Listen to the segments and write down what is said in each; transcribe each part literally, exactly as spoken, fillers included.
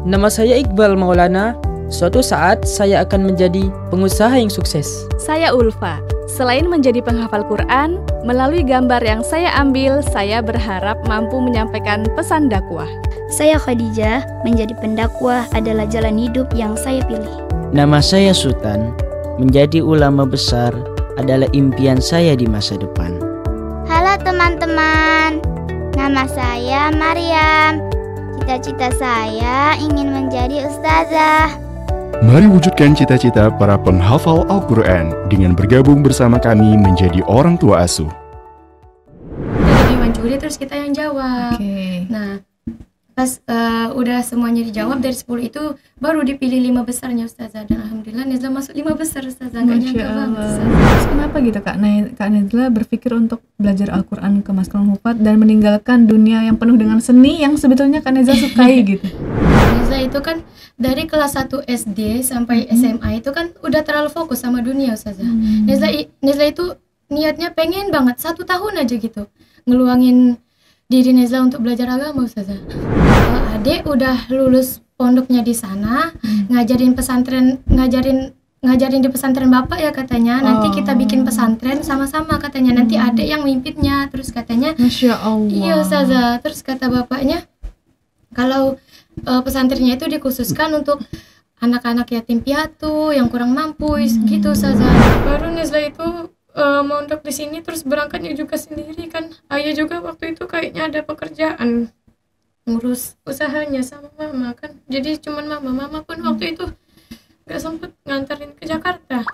Nama saya Iqbal Maulana. Suatu saat saya akan menjadi pengusaha yang sukses. Saya Ulfa. Selain menjadi penghafal Quran, melalui gambar yang saya ambil, saya berharap mampu menyampaikan pesan dakwah. Saya Khadijah, menjadi pendakwah adalah jalan hidup yang saya pilih. Nama saya Sultan, menjadi ulama besar adalah impian saya di masa depan. Halo teman-teman, nama saya Maryam. Cita-cita saya ingin menjadi ustazah. Mari wujudkan cita-cita para penghafal Al-Quran dengan bergabung bersama kami menjadi orang tua asuh. Jadi mencuri terus kita yang jawab. Okay. Nah, pas uh, udah semuanya dijawab dari sepuluh itu baru dipilih lima besarnya Ustazah. Dan alhamdulillah Nezla masuk lima besar Ustazah. Gak nyangka banget Ustazah. Terus kenapa gitu Kak, ne- Kak Nezla berpikir untuk belajar Al-Quran ke Maskalul Hufat dan meninggalkan dunia yang penuh dengan seni yang sebetulnya Kak Nezla sukai gitu? Nezla itu kan dari kelas satu S D sampai hmm. S M A itu kan udah terlalu fokus sama dunia Ustazah. Hmm. Nezla, Nezla itu niatnya pengen banget satu tahun aja gitu ngeluangin diri Nezla untuk belajar agama Ustazah. Uh, adek udah lulus pondoknya di sana, hmm. ngajarin pesantren, ngajarin ngajarin di pesantren bapak ya katanya. Nanti oh. kita bikin pesantren sama-sama katanya. Nanti hmm. adek yang mimpinnya. Terus katanya, Masya Allah. Iya Ustazah. Terus kata bapaknya, kalau uh, pesantrennya itu dikhususkan untuk anak-anak yatim piatu yang kurang mampu hmm. gitu Ustazah. Baru Nezla itu Uh, mondok di sini terus berangkatnya juga sendiri kan. Ayah juga waktu itu kayaknya ada pekerjaan ngurus usahanya sama mama kan. Jadi cuman mama, mama pun waktu itu gak sempet nganterin ke Jakarta.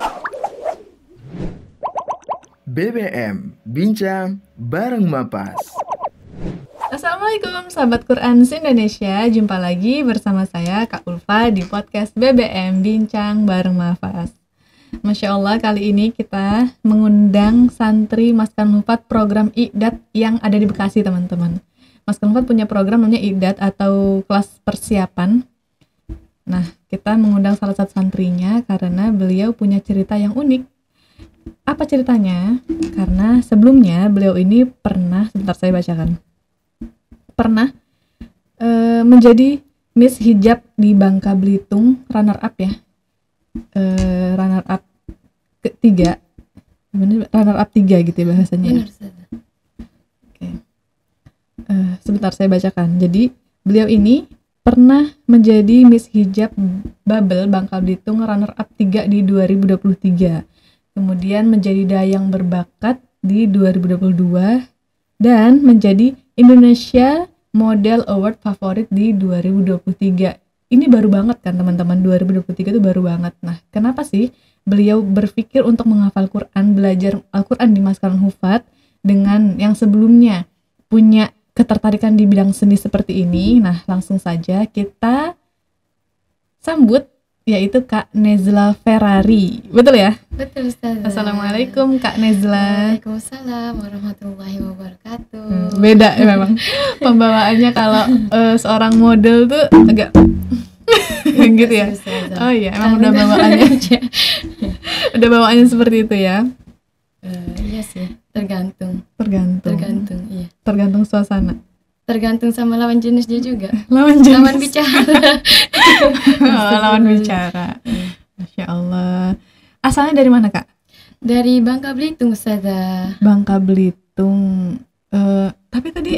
B B M Bincang bareng Mapas. Assalamualaikum sahabat Quran se-Indonesia. Jumpa lagi bersama saya Kak Ulfa di podcast B B M Bincang bareng Mapas. Masya Allah, kali ini kita mengundang santri Maskalul Hufat program Iqdat yang ada di Bekasi, teman-teman. Maskalul Hufat punya program namanya Iqdat atau kelas persiapan. Nah, kita mengundang salah satu santrinya karena beliau punya cerita yang unik. Apa ceritanya? Karena sebelumnya beliau ini pernah, sebentar saya bacakan, pernah e, menjadi Miss Hijab di Bangka Belitung, runner up ya. Uh, runner up ketiga, runner up tiga gitu ya bahasanya. Benar, Oke, okay. uh, sebentar saya bacakan. Jadi beliau ini pernah menjadi Miss Hijab Babel Bangka Belitung runner up tiga di dua ribu dua puluh tiga. Kemudian menjadi dayang berbakat di dua ribu dua puluh dua dan menjadi Indonesia Model Award favorit di dua ribu dua puluh tiga. Ini baru banget kan teman-teman, dua ribu dua puluh tiga itu baru banget. Nah, kenapa sih beliau berpikir untuk menghafal Quran, belajar Al-Quran di Maskalul Hufat dengan yang sebelumnya punya ketertarikan di bidang seni seperti ini? Nah, langsung saja kita sambut, yaitu Kak Nezla Ferrari. Betul ya? Betul Ustazah. Assalamualaikum Kak Nezla. Waalaikumsalam warahmatullahi wabarakatuh. Hmm, beda ya memang pembawaannya kalau uh, seorang model tuh agak gitu ya. Oh iya, emang udah bawaannya udah bawaannya seperti itu ya. Uh, iya sih, tergantung. Tergantung. Tergantung, iya. Tergantung suasana. Tergantung sama lawan jenisnya juga. Lawan jenis. Lawan bicara. Oh, lawan bicara. Masya Allah. Asalnya dari mana Kak? Dari Bangka Belitung Ustazah. Bangka Belitung. Uh, tapi tadi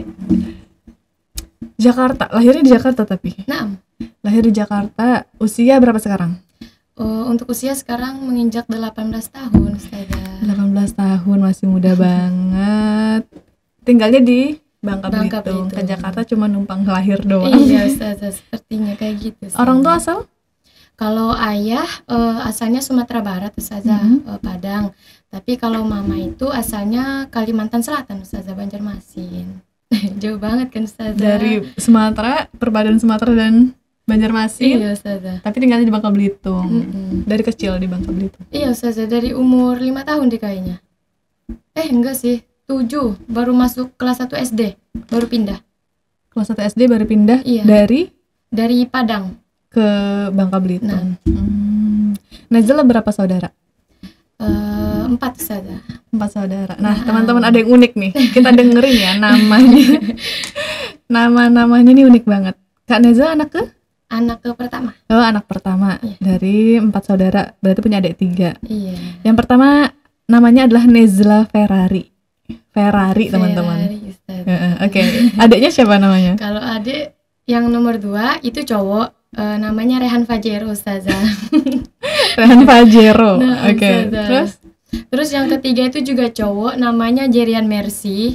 Jakarta, lahirnya di Jakarta tapi. Nah. Lahir di Jakarta. Usia berapa sekarang? Oh, untuk usia sekarang menginjak delapan belas tahun Ustazah. delapan belas tahun, masih muda banget. Tinggalnya di Bangka, Bangka Belitung. Ke Jakarta cuma numpang lahir doang. Iya Ustazah, sepertinya kayak gitu. Ustazah. Orang tua asal? Kalau ayah uh, asalnya Sumatera Barat Ustazah, mm-hmm. uh, Padang. Tapi kalau mama itu asalnya Kalimantan Selatan Ustazah, Banjarmasin. Jauh banget kan Ustazah. Dari Sumatera, perpaduan Sumatera dan Banjarmasin. Iya Ustazah. Tapi tinggalnya di Bangka Belitung. Mm-hmm. Dari kecil di Bangka Belitung. Iya Ustazah, dari umur lima tahun deh kayaknya. Eh enggak sih, tujuh baru masuk kelas satu S D, baru pindah. Kelas satu S D baru pindah? Iya. Dari? Dari Padang ke Bangka Belitung. Nah. Hmm. Nezla berapa saudara? Uh, empat saudara. Empat saudara. Nah, nah, teman-teman ada yang unik nih. Kita dengerin ya namanya. Nama-namanya nih unik banget. Kak Nezla anak ke? anak ke pertama. Oh, anak pertama. Iya. Dari empat saudara, berarti punya adik tiga. Iya. Yang pertama namanya adalah Nezla Ferrari. Ferrari, teman-teman. Ferrari, Ustazah. Heeh, Oke, adiknya siapa namanya? Kalau adik yang nomor dua itu cowok, eh, namanya Rehan Fajero, Ustazah. Rehan Fajero. Nah, Oke, Ustazah. terus? Terus yang ketiga itu juga cowok, namanya Jerian Mercy.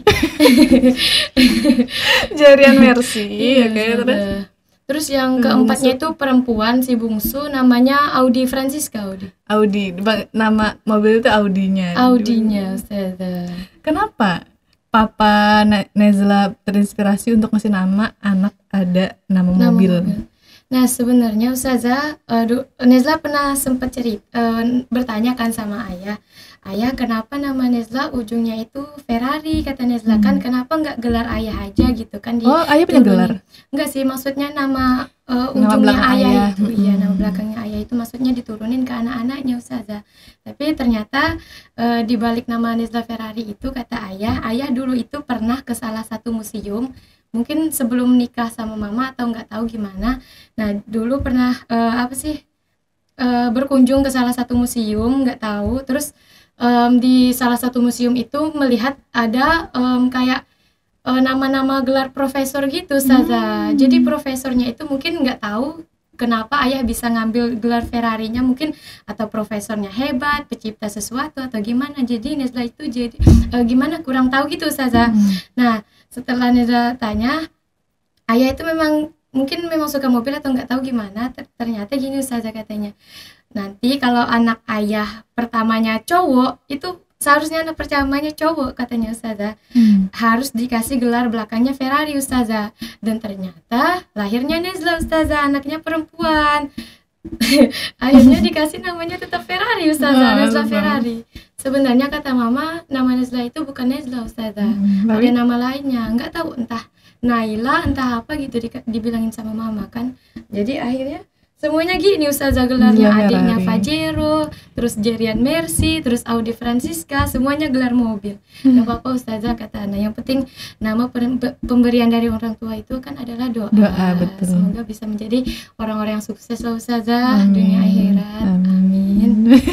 Jerian Mercy. Iya, Oke, Ustazah. terus? Terus yang Bungsu. keempatnya itu perempuan, si bungsu, namanya Audi Francisca. Audi. Audi. Ba- Nama mobil itu Audinya. Audinya, Ustazah. Kenapa Papa Ne- Nezla terinspirasi untuk ngasih nama anak ada nama Nama mobil? mobil. Nah sebenarnya Ustazah, uh, du- Nezla pernah sempat cerita, uh, bertanya kan sama ayah, ayah kenapa nama Nezla ujungnya itu Ferrari, kata Nezla. Kan kenapa nggak gelar ayah aja gitu kan? Di Oh, ayah punya gelar? Enggak sih, maksudnya nama uh, Nama ujungnya belakang ayah, ayah. itu, iya Mm-mm. nama belakangnya ayah itu maksudnya diturunin ke anak-anaknya Ustazah. Tapi ternyata uh, di balik nama Nezla Ferrari itu, kata ayah, ayah dulu itu pernah ke salah satu museum, mungkin sebelum nikah sama mama atau nggak tahu gimana. Nah dulu pernah uh, apa sih uh, berkunjung ke salah satu museum, nggak tahu. Terus um, di salah satu museum itu melihat ada um, kayak uh, nama-nama gelar profesor gitu, Ustazah. Hmm. Jadi profesornya itu mungkin nggak tahu kenapa ayah bisa ngambil gelar Ferrarinya, mungkin atau profesornya hebat, pencipta sesuatu atau gimana. Jadi Nezla itu jadi uh, gimana kurang tahu gitu, Ustazah. Hmm. Nah setelah Nezla tanya, ayah itu memang mungkin memang suka mobil atau nggak tahu gimana. Ter- ternyata gini Ustazah katanya, nanti kalau anak ayah pertamanya cowok itu seharusnya anak pertamanya cowok, katanya Ustazah, Hmm. harus dikasih gelar belakangnya Ferrari, Ustazah. Dan ternyata lahirnya Nezla, Ustazah, anaknya perempuan. Akhirnya dikasih namanya tetap Ferrari, Ustazah, Oh, Nezla bagus. Ferrari. Sebenarnya kata mama, nama Nezla itu bukan Nezla, Ustazah. Hmm, Ada tapi- nama lainnya, nggak tahu, entah Naila, entah apa gitu di- dibilangin sama mama kan. Jadi akhirnya semuanya gini, Ustazah, gelarnya. Nezla Adiknya Ferrari. Fajero, terus Jerian Mercy, terus Audi Francisca, semuanya gelar mobil. Hmm. Gak apa-apa, Ustazah, kata Ana. Yang penting nama per- pe- pemberian dari orang tua itu kan adalah doa. Doa, betul. Semoga bisa menjadi orang-orang yang sukses lah, Ustazah, Amin. dunia akhirat. Amin.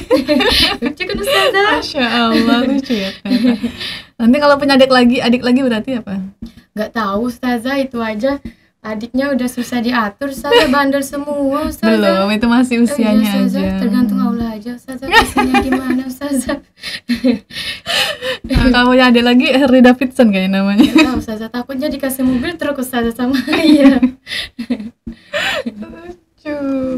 Lucu kan, Ustazah? Masya Allah, lucu ya ternyata. Nanti kalau punya adik lagi, adik lagi berarti apa? Gak tahu, Ustazah, itu aja adiknya udah susah diatur, Ustazah, bandel semua, Ustazah. Belum, itu masih Oh, iya, usianya Ustazah, aja. tergantung Allah aja, Ustazah, kasihnya gimana, Ustazah. Nah, kalau punya adik lagi, Harley Davidson kayaknya namanya. Gak tahu, Ustazah, takutnya dikasih mobil truk, Ustazah, sama ayah. Lucu.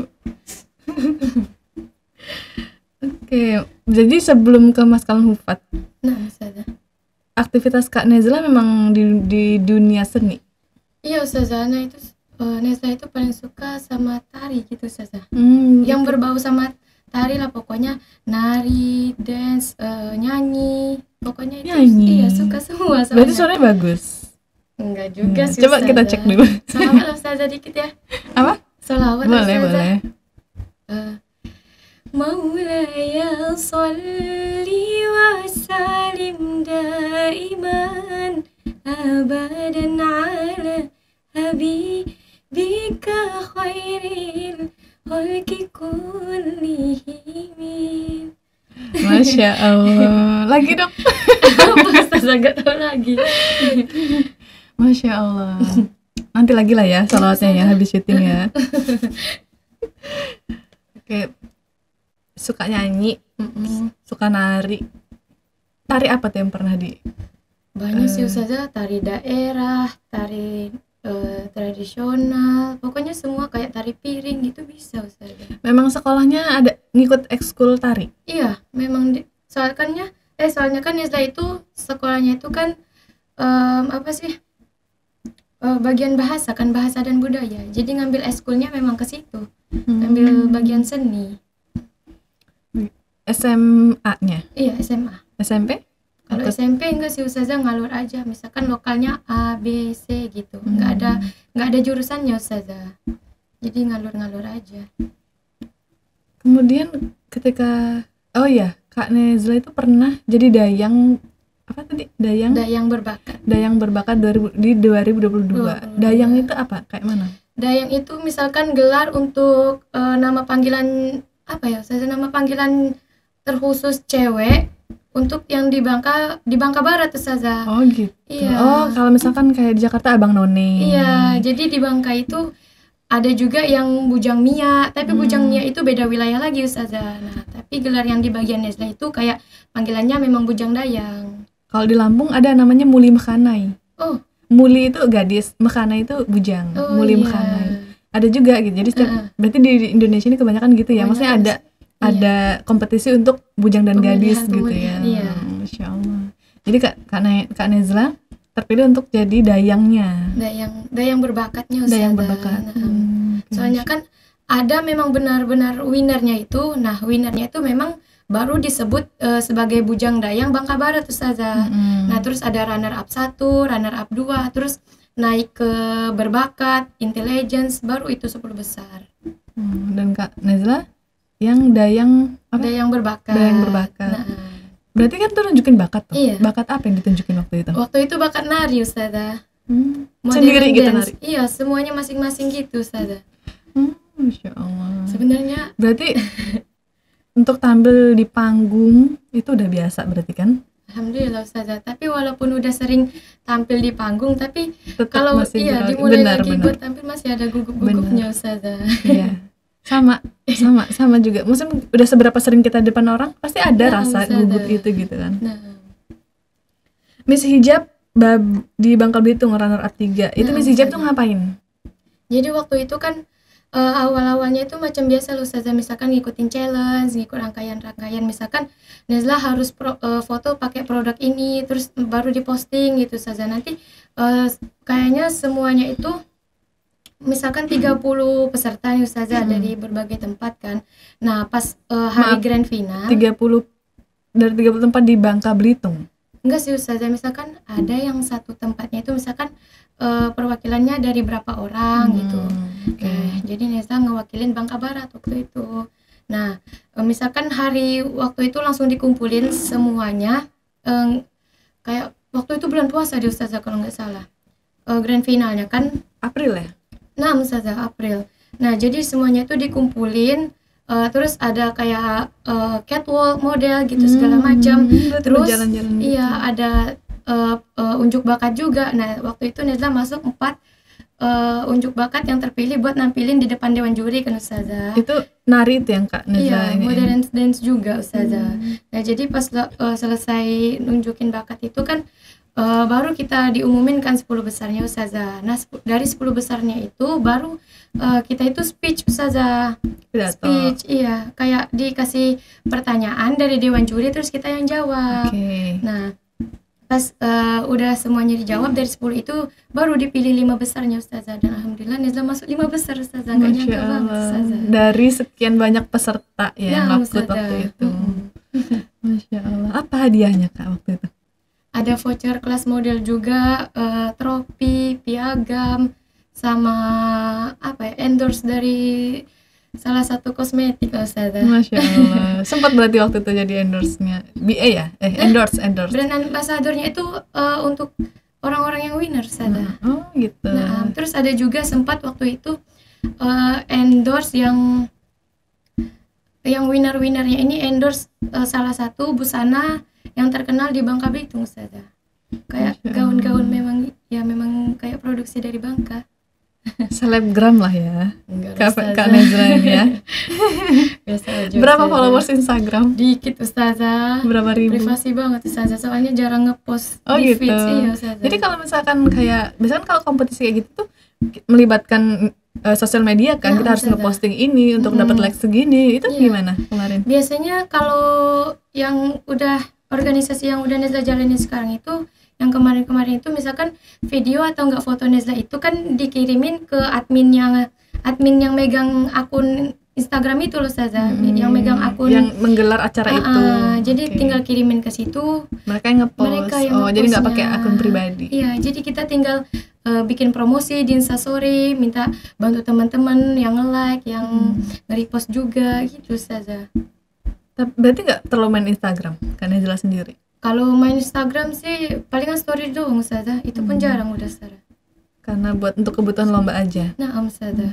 Oke, jadi sebelum ke Maskalan Hufat, Nah, Ustazah. aktivitas Kak Nezla memang di, di dunia seni. Iya, Ustazah, nah itu uh, Nezla itu paling suka sama tari gitu, Ustazah. Hmm, Yang berbau sama tari lah, pokoknya nari, dance, uh, nyanyi, pokoknya itu Nyanyi. iya suka semua. berarti soalnya. suaranya bagus. Enggak juga Hmm, sih, coba kita Ustazah. cek dulu. Salawat lah, Ustazah, dikit ya. Apa? Salawat lah, Boleh, Ustazah. boleh. Uh, Maulaya salli wa salim daiman abadan ala habibika khairil khalqi kullihim. Masya Allah. Lagi dong. Apa, Ustazah, gak tahu lagi. Masya Allah. Nanti lagi lah ya salawatnya ya habis syuting ya. Oke. Suka nyanyi, Mm-mm. suka nari. Tari apa tuh yang pernah di? Banyak Eh. sih, Ustazah, tari daerah, tari eh, tradisional, pokoknya semua kayak tari piring gitu bisa, Ustazah. Memang sekolahnya ada ngikut ekskul tari. Iya, memang di, soalnya eh soalnya kan Nezla itu sekolahnya itu kan em, apa sih eh, bagian bahasa kan, bahasa dan budaya. Jadi ngambil eskulnya memang ke situ, ngambil bagian seni. S M A-nya, Iya, S M A. S M P? Kalau Atau- S M P enggak sih, Ustazah, ngalur aja. Misalkan lokalnya A, B, C gitu. Enggak ada enggak ada jurusannya, Ustazah. Jadi ngalur-ngalur aja. Kemudian ketika oh ya, Kak Nezla itu pernah jadi dayang apa tadi? Dayang Dayang berbakat. Dayang berbakat dua ribu di dua ribu dua puluh dua. dua puluh dua. Dayang itu apa? Kayak mana? Dayang itu misalkan gelar untuk uh, nama panggilan apa ya? Saya nama panggilan terkhusus cewek untuk yang di Bangka di Bangka Barat Ustazah. Oh gitu. Iya. Oh, kalau misalkan kayak di Jakarta Abang None. Iya, jadi di Bangka itu ada juga yang Bujang Mia, tapi hmm. Bujang Mia itu beda wilayah lagi Ustazah. Nah, tapi gelar yang di bagian Nezla itu kayak panggilannya memang Bujang Dayang. Kalau di Lampung ada namanya Muli Mekhanai. Oh. Muli itu gadis, Mekhanai itu bujang. Oh, Muli iya. Mekhanai. Ada juga gitu. Jadi setiap, uh-uh. berarti di Indonesia ini kebanyakan gitu ya. Maksudnya ada iya. ada kompetisi untuk bujang dan pemilihan, gadis gitu pemilihan, ya. Iya. Masya Allah. Jadi Kak Kak, ne- Kak Nezla terpilih untuk jadi dayangnya. Dayang dayang berbakatnya Ustazah. Dayang berbakat. Nah, Hmm, okay. Soalnya kan ada memang benar-benar winernya itu. Nah, winernya itu memang baru disebut uh, sebagai Bujang Dayang Bangka Barat Ustazah. Hmm. Nah, terus ada runner up satu, runner up dua, terus naik ke berbakat, intelligence, baru itu sepuluh besar. Hmm, dan Kak Nezla yang dayang apa? Dayang berbakat. Dayang berbakat. Nah, berarti kan tuh nunjukin bakat tuh. Iya. Bakat apa yang ditunjukin waktu itu? Waktu itu bakat nari Ustazah. Hmm. Modern Sendiri gitu dance. nari. Iya, semuanya masing-masing gitu Ustazah. Hmm, Masya Allah. Sebenarnya berarti untuk tampil di panggung itu udah biasa berarti kan? Alhamdulillah Ustazah. Tapi walaupun udah sering tampil di panggung, tapi Tetap kalau masih iya benar, dimulai benar, lagi benar. buat tampil masih ada gugup-gugupnya Ustazah. Iya. Sama, sama, sama juga. Maksudnya udah seberapa sering kita depan orang pasti ada Nah, rasa Ustazah. gugup itu gitu kan. Nah, Miss Hijab bab di Bangka Belitung runner up tiga. Itu Nah, Miss Hijab tuh Ustazah. ngapain? jadi waktu itu kan uh, awal-awalnya itu macam biasa loh Ustazah, misalkan ngikutin challenge, ngikut rangkaian-rangkaian, misalkan Nezla harus pro, uh, foto pakai produk ini, terus baru diposting gitu Ustazah. Nanti uh, kayaknya semuanya itu misalkan tiga puluh peserta nih Ustazah, Hmm. dari berbagai tempat kan. Nah, pas uh, hari Maaf, grand final tiga puluh dari tiga puluh tempat di Bangka Belitung. enggak sih Ustazah, misalkan ada yang satu tempatnya itu misalkan uh, perwakilannya dari berapa orang Hmm, gitu. oke. Nah, jadi Nezla ngewakilin Bangka Barat waktu itu. Nah, uh, misalkan hari waktu itu langsung dikumpulin semuanya, um, kayak waktu itu bulan puasa di Ustazah kalau nggak salah. Uh, grand finalnya kan April ya? Nah, Ustazah April. Nah, jadi semuanya itu dikumpulin, uh, terus ada kayak uh, catwalk model gitu segala macam. Hmm, Terus jalan-jalan gitu. iya ada uh, uh, unjuk bakat juga. Nah, waktu itu Nezla masuk empat uh, unjuk bakat yang terpilih buat nampilin di depan dewan juri kan Ustazah. Itu nari itu yang Kak Nezla Iya, ini. modern dance juga Ustazah. Hmm. Nah, jadi pas uh, selesai nunjukin bakat itu kan Uh, baru kita diumumin kan sepuluh besarnya Ustazah. Nah, sepu- dari sepuluh besarnya itu baru uh, kita itu speech Ustazah. Pidato. Speech, iya. Kayak dikasih pertanyaan dari dewan juri terus kita yang jawab. Oke. Nah, pas uh, udah semuanya dijawab dari sepuluh itu baru dipilih lima besarnya Ustazah. Dan Alhamdulillah Nezla masuk lima besar Ustazah. Gak Masya nyangka banget Allah. Ustazah. Dari sekian banyak peserta ya yang Nah, ngikut Ustazah. waktu itu. Mm-mm. Masya Allah. Apa hadiahnya Kak waktu itu? Ada voucher kelas model juga, eh, trofi, piagam, sama apa ya, endorse dari salah satu kosmetik Ustazah. Masya Allah. Sempat berarti waktu itu jadi endorse-nya B A ya? Eh, endorse, endorse. Brand ambassador-nya itu eh, untuk orang-orang yang winner Ustazah. Oh gitu. Nah, terus ada juga sempat waktu itu eh, endorse yang yang winner-winnernya ini endorse eh, salah satu busana yang terkenal di Bangka Belitung Ustazah. Kayak Masya gaun-gaun Allah. memang ya memang kayak produksi dari Bangka. Selebgram lah ya. Enggak Kak, Kak Nezla ini ya. Biasa aja. Berapa Ustazah. followers Instagram? Dikit Ustazah. Berapa ribu? Privasi banget Ustazah, soalnya jarang ngepost Oh di gitu. feeds. Iya Ustazah. Jadi kalau misalkan kayak, biasanya kan kalau kompetisi kayak gitu tuh melibatkan uh, sosial media kan, Nah, kita harus Ustazah. ngeposting ini untuk Mm-mm. dapat like segini. Itu Iya. gimana kemarin? Biasanya kalau yang udah organisasi yang udah Nezla jalanin sekarang itu, yang kemarin-kemarin itu misalkan video atau enggak foto Nezla itu kan dikirimin ke admin yang admin yang megang akun Instagram itu loh Ustazah, Hmm, yang megang akun yang menggelar acara Ah, itu. ah, jadi Oke. tinggal kirimin ke situ. mereka yang ngepost. Mereka yang Oh, jadi nggak pakai nge-postnya. akun pribadi. Iya, jadi kita tinggal uh, bikin promosi di Instastory, minta bantu teman-teman yang nge-like, yang Hmm. nge-repost juga gitu Ustazah. Tapi berarti nggak terlalu main Instagram, karena jelas sendiri. Kalau main Instagram sih palingan story doang Ustazah, itu pun Hmm. jarang udah Ustazah. karena buat untuk kebutuhan lomba aja. Nah, Ustazah.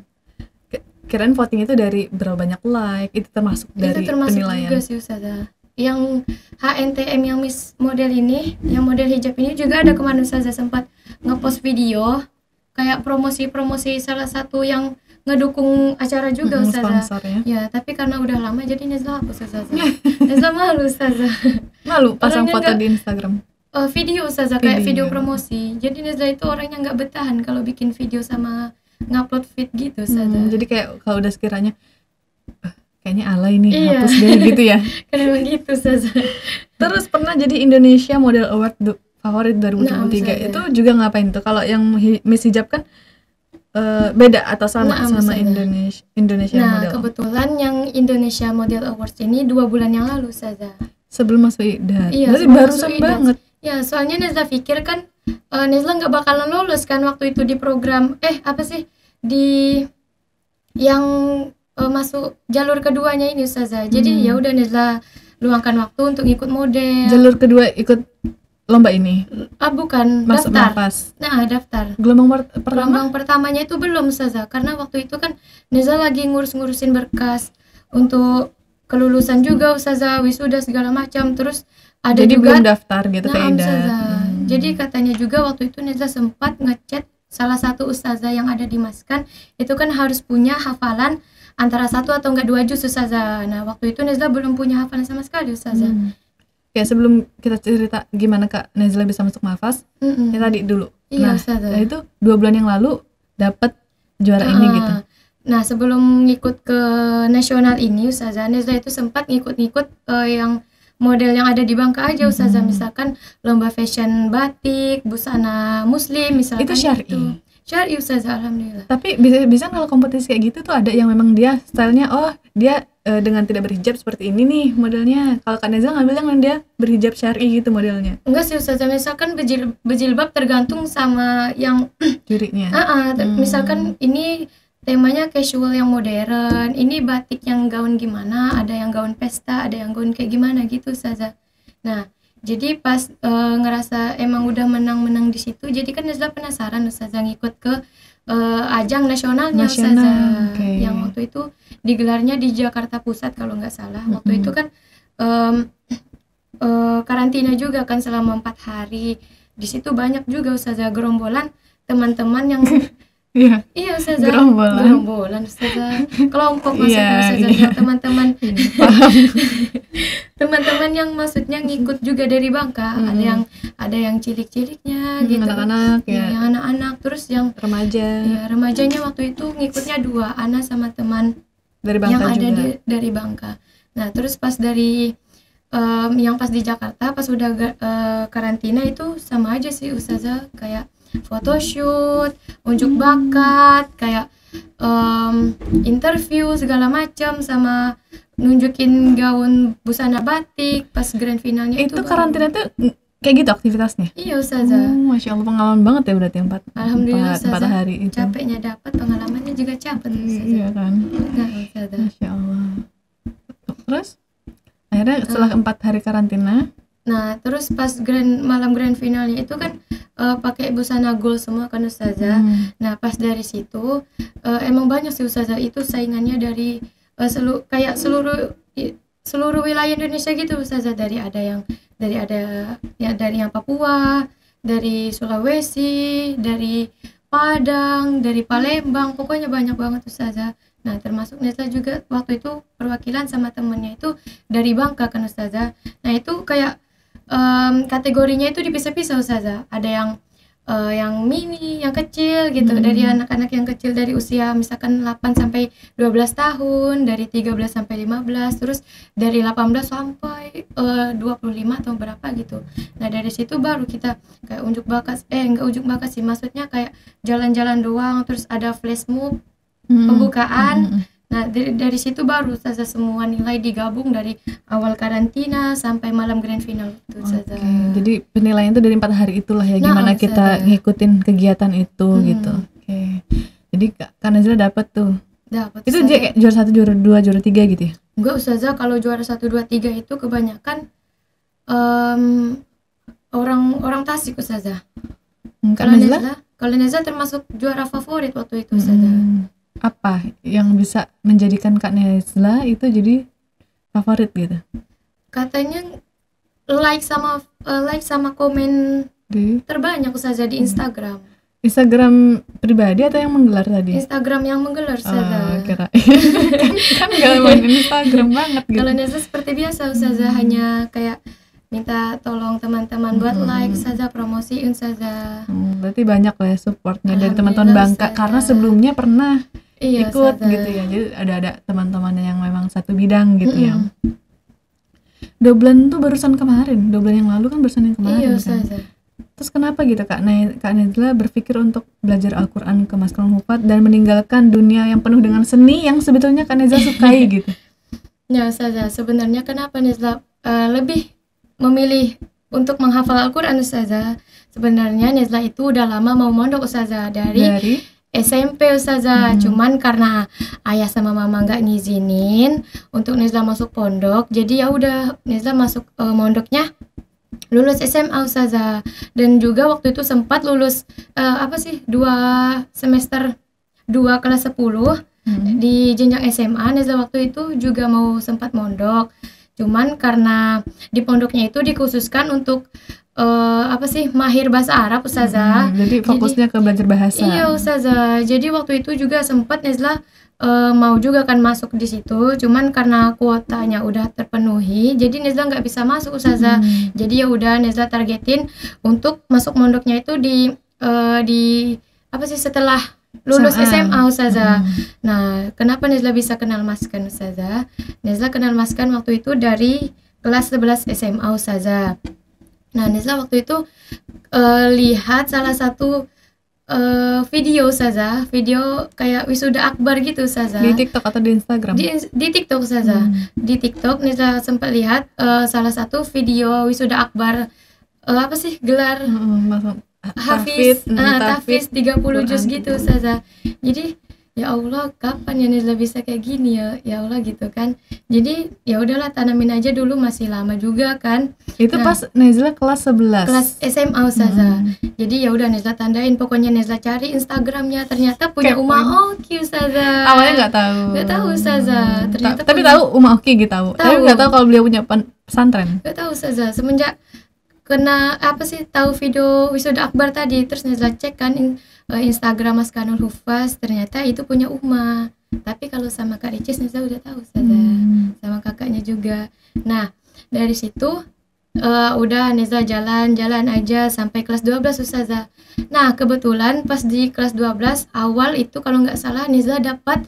K- Kirain voting itu dari berapa banyak like, itu termasuk dari Itu termasuk penilaian. juga sih Ustazah. Yang H N T M yang Miss model ini, yang model hijab ini juga ada kemarin Ustazah sempat ngepost video kayak promosi-promosi salah satu yang ngedukung acara juga Mm-mm, Ustazah. sponsor ya. Ya, tapi karena udah lama jadi Nezla hapus Ustazah. Nezla malu Ustazah. Malu pasang Orangnya foto nggak- di Instagram. Uh, video Ustazah, kayak Video. video promosi. Jadi Nezla itu orangnya nggak bertahan kalau bikin video sama ngupload feed gitu Ustazah. Hmm, jadi kayak kalau udah sekiranya "Ah, kayaknya alay nih, Iya. hapus deh gitu ya. Karena begitu Ustazah. Terus pernah jadi Indonesia Model Award du- favorit dua ribu dua puluh tiga. Nah, Itu juga ngapain tuh? Kalau yang hi- Miss Hijab kan eh, beda atau sama Nah, sama misalnya. Indonesia Indonesia Nah, Model. kebetulan yang Indonesia Model Awards ini dua bulan yang lalu Ustazah. Sebelum masuk I D A. Iya, Berarti sebelum barusan masuk I D A. banget. Ya, soalnya Nezla pikir kan uh, Nezla nggak bakalan lolos kan waktu itu di program eh apa sih di yang uh, masuk jalur keduanya ini Ustazah. Jadi Hmm. ya udah Nezla luangkan waktu untuk ikut model. Jalur kedua ikut lomba ini. Ah bukan, Masuk daftar. nafas. Nah, daftar. Gelombang per- pertama Gelombang pertamanya itu belum Ustazah, karena waktu itu kan Nezla lagi ngurus-ngurusin berkas untuk kelulusan juga Ustazah, wisuda segala macam. Terus ada jadi juga belum daftar gitu ke Nah, I D A. Ustazah. Hmm. Jadi katanya juga waktu itu Nezla sempat ngechat salah satu ustazah yang ada di Maskan, itu kan harus punya hafalan antara satu atau enggak dua juz Ustazah. Nah, waktu itu Nezla belum punya hafalan sama sekali Ustazah. Hmm. Ya sebelum kita cerita gimana Kak Nezla bisa masuk nafas, Mm-mm. ya tadi dulu. Iya, nah, Ustazah. nah, itu dua bulan yang lalu dapat juara ini Ah, gitu. Nah, sebelum ngikut ke nasional ini Ustazah, Nezla itu sempat ngikut-ngikut eh, yang model yang ada di Bangka aja Ustazah. Hmm. Misalkan lomba fashion batik, busana muslim misalkan. Itu syar'i. gitu. Syar'i Ustazah, alhamdulillah. Tapi bisa bisa kalau kompetisi kayak gitu tuh ada yang memang dia stylenya oh dia eh, dengan tidak berhijab seperti ini nih modelnya. Kalau Kak Nezla ngambil yang dia berhijab syar'i gitu modelnya Enggak sih Ustazah, misalkan bejil, bejilbab tergantung sama yang jurinya. ah, ah, ter- Hmm. misalkan ini temanya casual yang modern, ini batik yang gaun gimana, ada yang gaun pesta, ada yang gaun kayak gimana gitu Ustazah. Nah, jadi pas eh, ngerasa emang udah menang-menang di situ, jadi kan Nezla penasaran Ustazah ngikut ke eh, ajang nasionalnya Nasional, Ustazah. oke. Yang waktu itu digelarnya di Jakarta Pusat kalau nggak salah. Waktu Mm-mm. itu kan em, eh, karantina juga kan selama empat hari. Di situ banyak juga Ustazah gerombolan teman-teman yang Iya. iya Ustazah, Gerombolan. gerombolan Ustazah, kelompok maksudnya Iya, Ustazah, iya. teman-teman Paham. teman-teman yang maksudnya ngikut juga dari Bangka. Hmm. Ada yang ada yang cilik-ciliknya Hmm, gitu, anak-anak ya, ya, yang anak-anak, terus yang remaja ya remajanya waktu itu ngikutnya dua, Ana sama teman dari Bangka yang ada juga. di, dari Bangka. Nah, terus pas dari em, yang pas di Jakarta, pas udah ga- eh, karantina itu sama aja sih Ustazah, kayak photoshoot, unjuk bakat, kayak em, interview segala macam, sama nunjukin gaun busana batik pas grand finalnya itu. Itu baru- karantina tuh mm, kayak gitu aktivitasnya. Iya Ustazah. Oh, Masya Allah pengalaman banget ya berarti empat Alhamdulillah empat, empat Ustazah. hari itu. Capeknya dapat, pengalamannya juga capek Ustazah. Iya kan. Nah, Ustazah. Masya Allah. Terus akhirnya setelah Ah. empat hari karantina, Nah, terus pas grand malam grand finalnya itu kan eh, pakai busana gold semua kan Ustazah. hmm, Nah, pas dari situ eh, emang banyak sih Ustazah, itu saingannya dari eh, selu kayak seluruh i- seluruh wilayah Indonesia gitu Ustazah, dari ada yang dari ada ya dari yang Papua, dari Sulawesi, dari Padang, dari Palembang, pokoknya banyak banget Ustazah. Nah, termasuk Nezla juga waktu itu perwakilan sama temennya itu dari Bangka kan Ustazah. Nah, itu kayak em, kategorinya itu dipisah-pisah Ustazah. Ada yang eh, yang mini, yang kecil gitu, Hmm. dari anak-anak yang kecil dari usia misalkan delapan sampai dua belas tahun, dari tiga belas sampai lima belas, terus dari delapan belas sampai eh, dua puluh lima atau berapa gitu. Nah, dari situ baru kita kayak unjuk bakat, eh enggak unjuk bakat sih, maksudnya kayak jalan-jalan doang, terus ada flash mob, hmm, pembukaan. hmm, hmm, hmm. Nah, dari, dari situ baru Ustazah semua nilai digabung dari awal karantina sampai malam grand final itu Ustazah. Oke, jadi penilaian itu dari empat hari itulah ya, Nah, gimana Ustazah. kita ngikutin kegiatan itu Hmm. gitu. Oke. Jadi Kak Kak Nezla dapat tuh. Dapat Itu Ustazah. dia kayak juara satu, juara dua, juara tiga gitu ya. Enggak Ustazah, kalau juara satu, dua, tiga itu kebanyakan em, orang orang Tasik Ustazah. Hmm, Kak Kalau Nezla? Nezla, kalau Nezla termasuk juara favorit waktu itu Ustazah. Hmm, apa yang bisa menjadikan Kak Nezla itu jadi favorit gitu? Katanya like sama uh, like sama komen Di terbanyak Ustazah di Instagram. Instagram pribadi atau yang menggelar tadi? Instagram yang menggelar Oh, Ustazah. kira kan, kan gak main Instagram banget gitu. Kalau Nezla seperti biasa Ustazah, hanya kayak minta tolong teman-teman buat Hmm. like saja, promosiin saja. Hmm, berarti banyak lah ya supportnya dari teman-teman Alhamdulillah, Bangka Ustazah. karena sebelumnya pernah Iya, ikut Ustazah. gitu ya. Jadi ada ada teman-teman yang memang satu bidang gitu ya. Mm-mm. Doblan tuh barusan kemarin, doblan yang lalu kan barusan yang kemarin Iya kan. Ustazah. Terus kenapa gitu Kak Ne- Kak Nezla berpikir untuk belajar Al-Qur'an ke Maskalul Hufat dan meninggalkan dunia yang penuh dengan seni yang sebetulnya Kak Nezla sukai gitu? Ya Ustazah, sebenarnya kenapa Nezla uh, lebih memilih untuk menghafal Al-Quran Ustazah? Sebenarnya Nezla itu udah lama mau mondok Ustazah, dari, Dari S M P Ustazah. Hmm. Cuman karena ayah sama mama nggak ngizinin untuk Nezla masuk pondok, jadi ya udah Nezla masuk uh, mondoknya lulus S M A Ustazah. Dan juga waktu itu sempat lulus uh, apa sih dua semester dua kelas sepuluh Hmm. di jenjang S M A. Nezla waktu itu juga mau sempat mondok, cuman karena di pondoknya itu dikhususkan untuk uh, apa sih mahir bahasa Arab Ustazah. Hmm, jadi fokusnya ke belajar bahasa. Iya Ustazah, jadi waktu itu juga sempat Nezla uh, mau juga kan masuk di situ, cuman karena kuotanya udah terpenuhi, jadi Nezla nggak bisa masuk Ustazah. Hmm. Jadi ya udah Nezla targetin untuk masuk mondoknya itu di uh, di apa sih setelah lulus S M A Ustazah. Hmm. Nah, kenapa Nezla bisa kenal Maskan Ustazah? Nezla kenal Maskan waktu itu dari kelas sebelas S M A Ustazah. Nah, Nezla waktu itu uh, lihat salah satu uh, video Ustazah, video kayak wisuda akbar gitu Ustazah. Di TikTok atau di Instagram? Di, di TikTok Ustazah. Hmm. Di TikTok Nezla sempat lihat uh, salah satu video wisuda akbar, uh, apa sih gelar Hmm, maksud Hafiz, hmm, ah, tahfidz, tahfiz tiga puluh juz Quran. gitu Ustazah. Jadi ya Allah, kapan ya Nezla bisa kayak gini ya, ya Allah gitu kan. Jadi ya udahlah, tanamin aja dulu, masih lama juga kan. Itu Nah, pas Nezla kelas sebelas. kelas S M A Ustazah. Hmm. Jadi ya udah Nezla tandain, pokoknya Nezla cari Instagramnya, ternyata punya Kepo. Uma Oki Ustazah. Awalnya nggak tahu. Nggak tahu Ustazah. Ternyata Ta- tapi punya- tahu Uma Oki gitu tahu. Tapi Tahu. nggak tahu kalau beliau punya pen- pesantren. Gak tahu Ustazah, semenjak kena apa sih tahu video wisuda akbar tadi, terus Nezla cek kan in, uh, Instagram Maskanul Hufaz, ternyata itu punya Uma. Tapi kalau sama Kak Ricis Nezla udah tahu Ustazah, Hmm. sama kakaknya juga. Nah, dari situ uh, udah Nezla jalan-jalan aja sampai kelas dua belas Ustazah. Nah, kebetulan pas di kelas dua belas awal itu kalau nggak salah Nezla dapat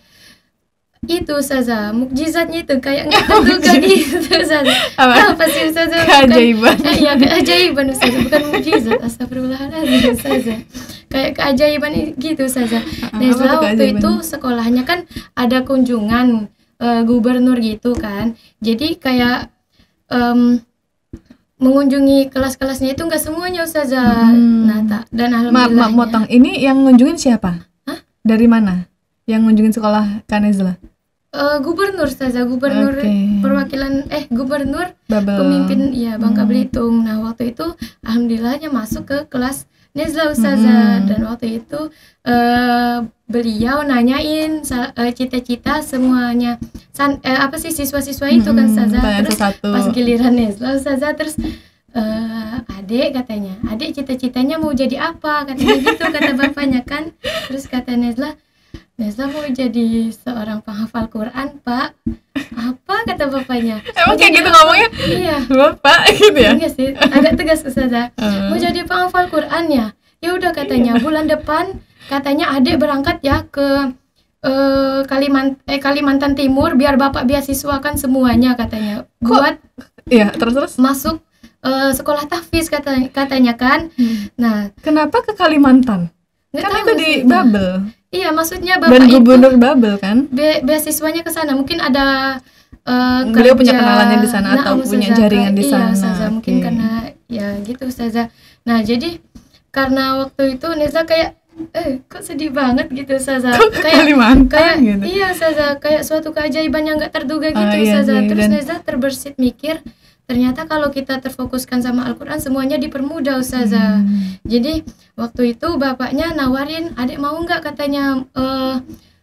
itu Ustazah, mukjizatnya itu kayak nggak terduga gitu Ustazah. Apa? Apa sih Ustazah? Bukan- Keajaiban. Eh, iya, keajaiban Ustazah, bukan mukjizat. Astagfirullahaladzim Ustazah. Kayak keajaiban gitu Ustazah. Apa Nezla tuh waktu keajaiban? itu sekolahnya kan ada kunjungan eh, gubernur gitu kan. Jadi kayak em, mengunjungi kelas-kelasnya itu nggak semuanya Ustazah. Hmm. Nah, tak, dan Maaf, alhamdulillah. maaf motong. Ini yang ngunjungin siapa? Hah? Dari mana? Yang ngunjungin sekolah Kak Nezla? Eh, gubernur Ustazah, gubernur Oke. perwakilan eh gubernur Babel. pemimpin ya Bangka Hmm. Belitung. Nah, waktu itu alhamdulillahnya masuk ke kelas Nezla Ustazah. Hmm. Dan waktu itu eh, beliau nanyain sa- eh, cita-cita semuanya san, eh, apa sih siswa-siswa itu kan Hmm, Ustazah. tanya Terus satu-satu. pas giliran Nezla Ustazah, terus eh, adik katanya, adik cita-citanya mau jadi apa, katanya gitu kata bapaknya kan. Terus kata Nezla, Nezla mau jadi seorang penghafal Quran Pak. Apa kata bapaknya? Emang "Mau kayak jadi gitu apa?" ngomongnya? Iya. Bapak gitu ya? Enggak sih, agak tegas Ustazah. Hmm. Mau jadi penghafal Quran ya? Ya udah katanya, bulan depan katanya adik berangkat ya ke eh, Kalimantan eh, Kalimantan Timur biar bapak beasiswakan semuanya katanya. Buat Iya, terus-terus. masuk eh, sekolah tahfiz katanya, katanya kan. Nah, Kenapa ke Kalimantan? nggak Kan tahu itu di Ustazah. Babel. Iya, maksudnya Dan bapak itu gubernur Babel kan? be beasiswanya ke sana. Mungkin ada eh, Beliau punya kerja- kenalannya di sana Nah, atau punya Ustazah, jaringan di iya, sana. Ustazah, mungkin Oke. karena ya gitu Ustazah. Nah, jadi karena waktu itu Nezla kayak eh kok sedih banget gitu Ustazah. Kok ke Kayak Kalimantan kayak gitu? iya Ustazah, kayak suatu keajaiban yang nggak terduga gitu Ah, iya Ustazah. sih, Terus dan- Nezla terbersit mikir, ternyata kalau kita terfokuskan sama Al-Quran semuanya dipermudah Ustazah. Hmm. Jadi waktu itu bapaknya nawarin, adik mau nggak katanya uh,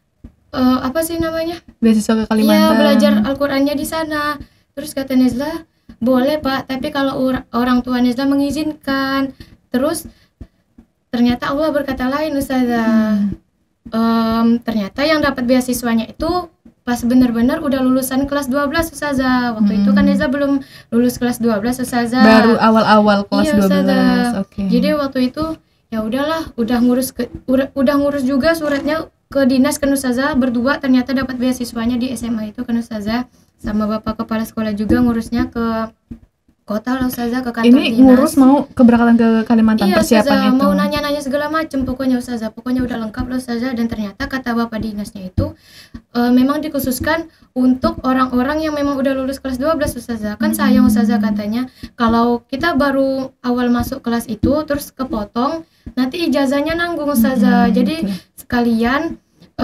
uh, apa sih namanya? Beasiswa ke Kalimantan. Iya, belajar Al-Qurannya di sana. Terus kata Nezla, boleh Pak, tapi kalau or- orang tua Nezla mengizinkan. Terus ternyata Allah berkata lain Ustazah. Hmm. Um, ternyata yang dapat beasiswanya itu pas benar-benar udah lulusan kelas dua belas Ustazah. Waktu hmm. itu kan Nezla belum lulus kelas dua belas Ustazah. Baru awal-awal kelas iya, dua belas. Oke. Okay. Jadi waktu itu ya udahlah, udah ngurus ke, udah, udah ngurus juga suratnya ke dinas kan Ustazah, berdua ternyata dapat beasiswanya di S M A itu kan Ustazah. Sama Bapak kepala sekolah juga ngurusnya ke kota lah Ustazah, ke kantor ini dinas. Ini ngurus mau keberangkatan ke Kalimantan, iya, persiapan Ustazah, itu. Mau nanya-nanya segala macam pokoknya Ustazah. Pokoknya udah lengkap lah Ustazah. Dan ternyata kata Bapak dinasnya itu uh, memang dikhususkan untuk orang-orang yang memang udah lulus kelas dua belas Ustazah. Kan sayang Ustazah katanya kalau kita baru awal masuk kelas itu terus kepotong, nanti ijazahnya nanggung Ustazah. Hmm, Jadi okay. sekalian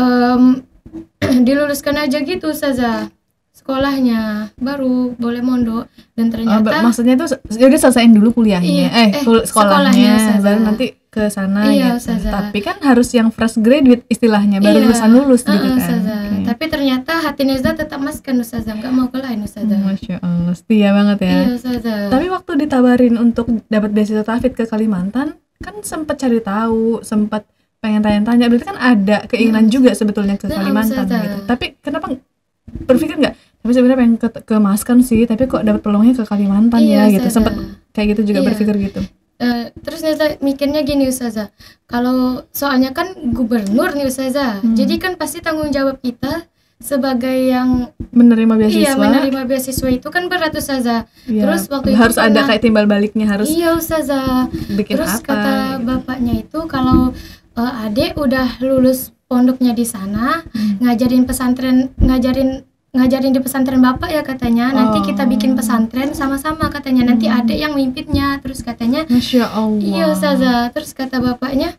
um, diluluskan aja gitu Ustazah sekolahnya, baru boleh mondok. Dan ternyata oh, maksudnya tuh udah selesaiin dulu kuliahnya, iya, eh, eh sekolahnya, sekolahnya baru nanti ke sana iya, gitu. Ustazah. Tapi kan harus yang fresh graduate istilahnya, baru iya, lulusan lulus uh, gitu kan. Okay. Tapi ternyata hati Nezla tetap maskan Ustazah, nggak mau ke lain Ustazah. Hmm, Masya Allah, setia banget ya. Iya Ustazah. Tapi waktu ditawarin untuk dapat beasiswa tahfidz ke Kalimantan, kan sempat cari tahu, sempat pengen tanya-tanya, berarti kan ada keinginan nah, juga sebetulnya ke nah, Kalimantan Ustazah. Gitu. Tapi kenapa berpikir nggak? Tapi sebenarnya pengen ke, ke Maskan sih, tapi kok dapat peluangnya ke Kalimantan iya, ya gitu. Sempat kayak gitu juga iya. berpikir gitu. Uh, terus Nezla mikirnya gini Ustazah, kalau soalnya kan gubernur nih Ustazah, hmm. jadi kan pasti tanggung jawab kita sebagai yang menerima beasiswa. Iya, menerima beasiswa itu kan berat Ustazah. Ya, terus waktu harus itu ada kayak timbal baliknya harus. Iya Ustazah. Bikin terus apa, kata gitu. bapaknya itu kalau uh, adek udah lulus pondoknya di sana, hmm. ngajarin pesantren, ngajarin ngajarin di pesantren bapak ya katanya. Nanti oh. kita bikin pesantren sama-sama katanya. Nanti hmm. adek yang mimpinnya. Terus katanya, Masya Allah. Iya Ustazah. Terus kata bapaknya,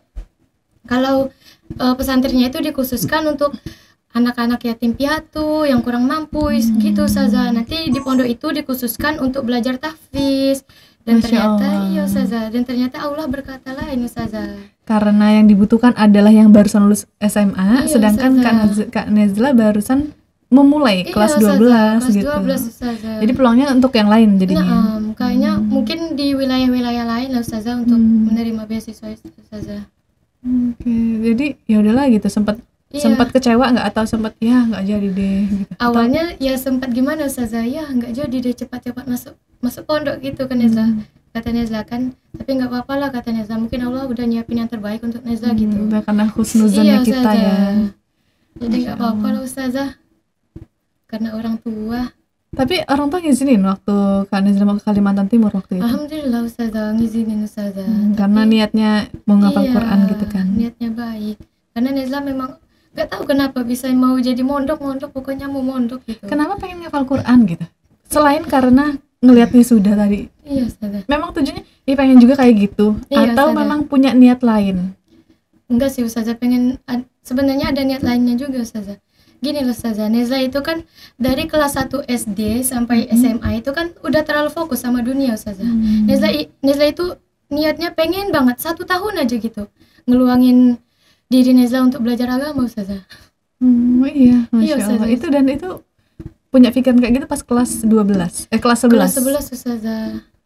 kalau uh, pesantrennya itu dikhususkan untuk anak-anak yatim piatu yang kurang mampu hmm. gitu Ustazah. Nanti di pondok itu dikhususkan untuk belajar tahfidz. Dan Masya ternyata Allah. Iya Ustazah. Dan ternyata Allah berkata lain Ustazah. Karena yang dibutuhkan adalah yang barusan lulus S M A, iya, sedangkan Kak Nezla, Kak Nezla barusan memulai iya, kelas dua belas kelas gitu. dua belas Ustazah. Jadi peluangnya untuk yang lain jadinya. Nah, um, kayaknya hmm. mungkin di wilayah-wilayah lain lah Ustazah untuk hmm. menerima beasiswa Ustazah. Oke, okay. Jadi ya udahlah gitu, sempat iya. sempat kecewa nggak atau sempat ya nggak jadi deh gitu. Awalnya atau... ya sempat gimana Ustazah, ya nggak jadi deh, cepat-cepat masuk masuk pondok gitu kan Nezla. Hmm. Kata Nezla kan, tapi nggak apa-apa lah kata Nezla, mungkin Allah udah nyiapin yang terbaik untuk Nezla hmm, gitu. Udah karena husnuzonnya iya, kita ya. Jadi nggak apa-apa lah Ustazah. Karena orang tua. Tapi orang tua ngizinin waktu Kak Nezla mau ke Kalimantan Timur waktu itu? Alhamdulillah Ustazah, ngizinin Ustazah. Hmm, karena niatnya mau ngapal iya, Quran gitu kan? Niatnya baik. Karena Nezla memang gak tahu kenapa bisa mau jadi mondok-mondok, pokoknya mau mondok gitu. Kenapa pengen ngapal Quran gitu? Selain karena ngelihatnya sudah tadi. Iya Ustazah. Memang tujuannya ya pengen juga kayak gitu? Iya, atau Ustazah. Memang punya niat lain? Enggak sih Ustazah, pengen ad, sebenarnya ada niat lainnya juga Ustazah. Gini loh Ustazah, Nezla itu kan dari kelas satu S D sampai hmm. S M A itu kan udah terlalu fokus sama dunia Ustazah. Hmm. Nezla, Nezla itu niatnya pengen banget satu tahun aja gitu ngeluangin diri Nezla untuk belajar agama Ustazah. Hmm, iya, Masya iya, Allah. Itu dan itu punya pikiran kayak gitu pas kelas dua belas, eh kelas sebelas. Kelas sebelas Ustazah.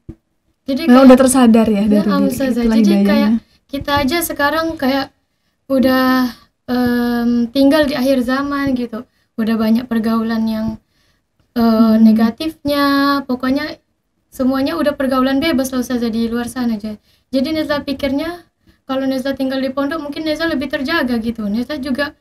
Jadi memang kayak, udah tersadar ya dari nah, diri. Ustazah. Jadi kayak kita aja sekarang kayak udah Um, tinggal di akhir zaman gitu, udah banyak pergaulan yang uh, hmm. negatifnya, pokoknya semuanya udah pergaulan bebas lah Ustazah di luar sana aja. Jadi Nezla pikirnya kalau Nezla tinggal di pondok mungkin Nezla lebih terjaga gitu. Nezla juga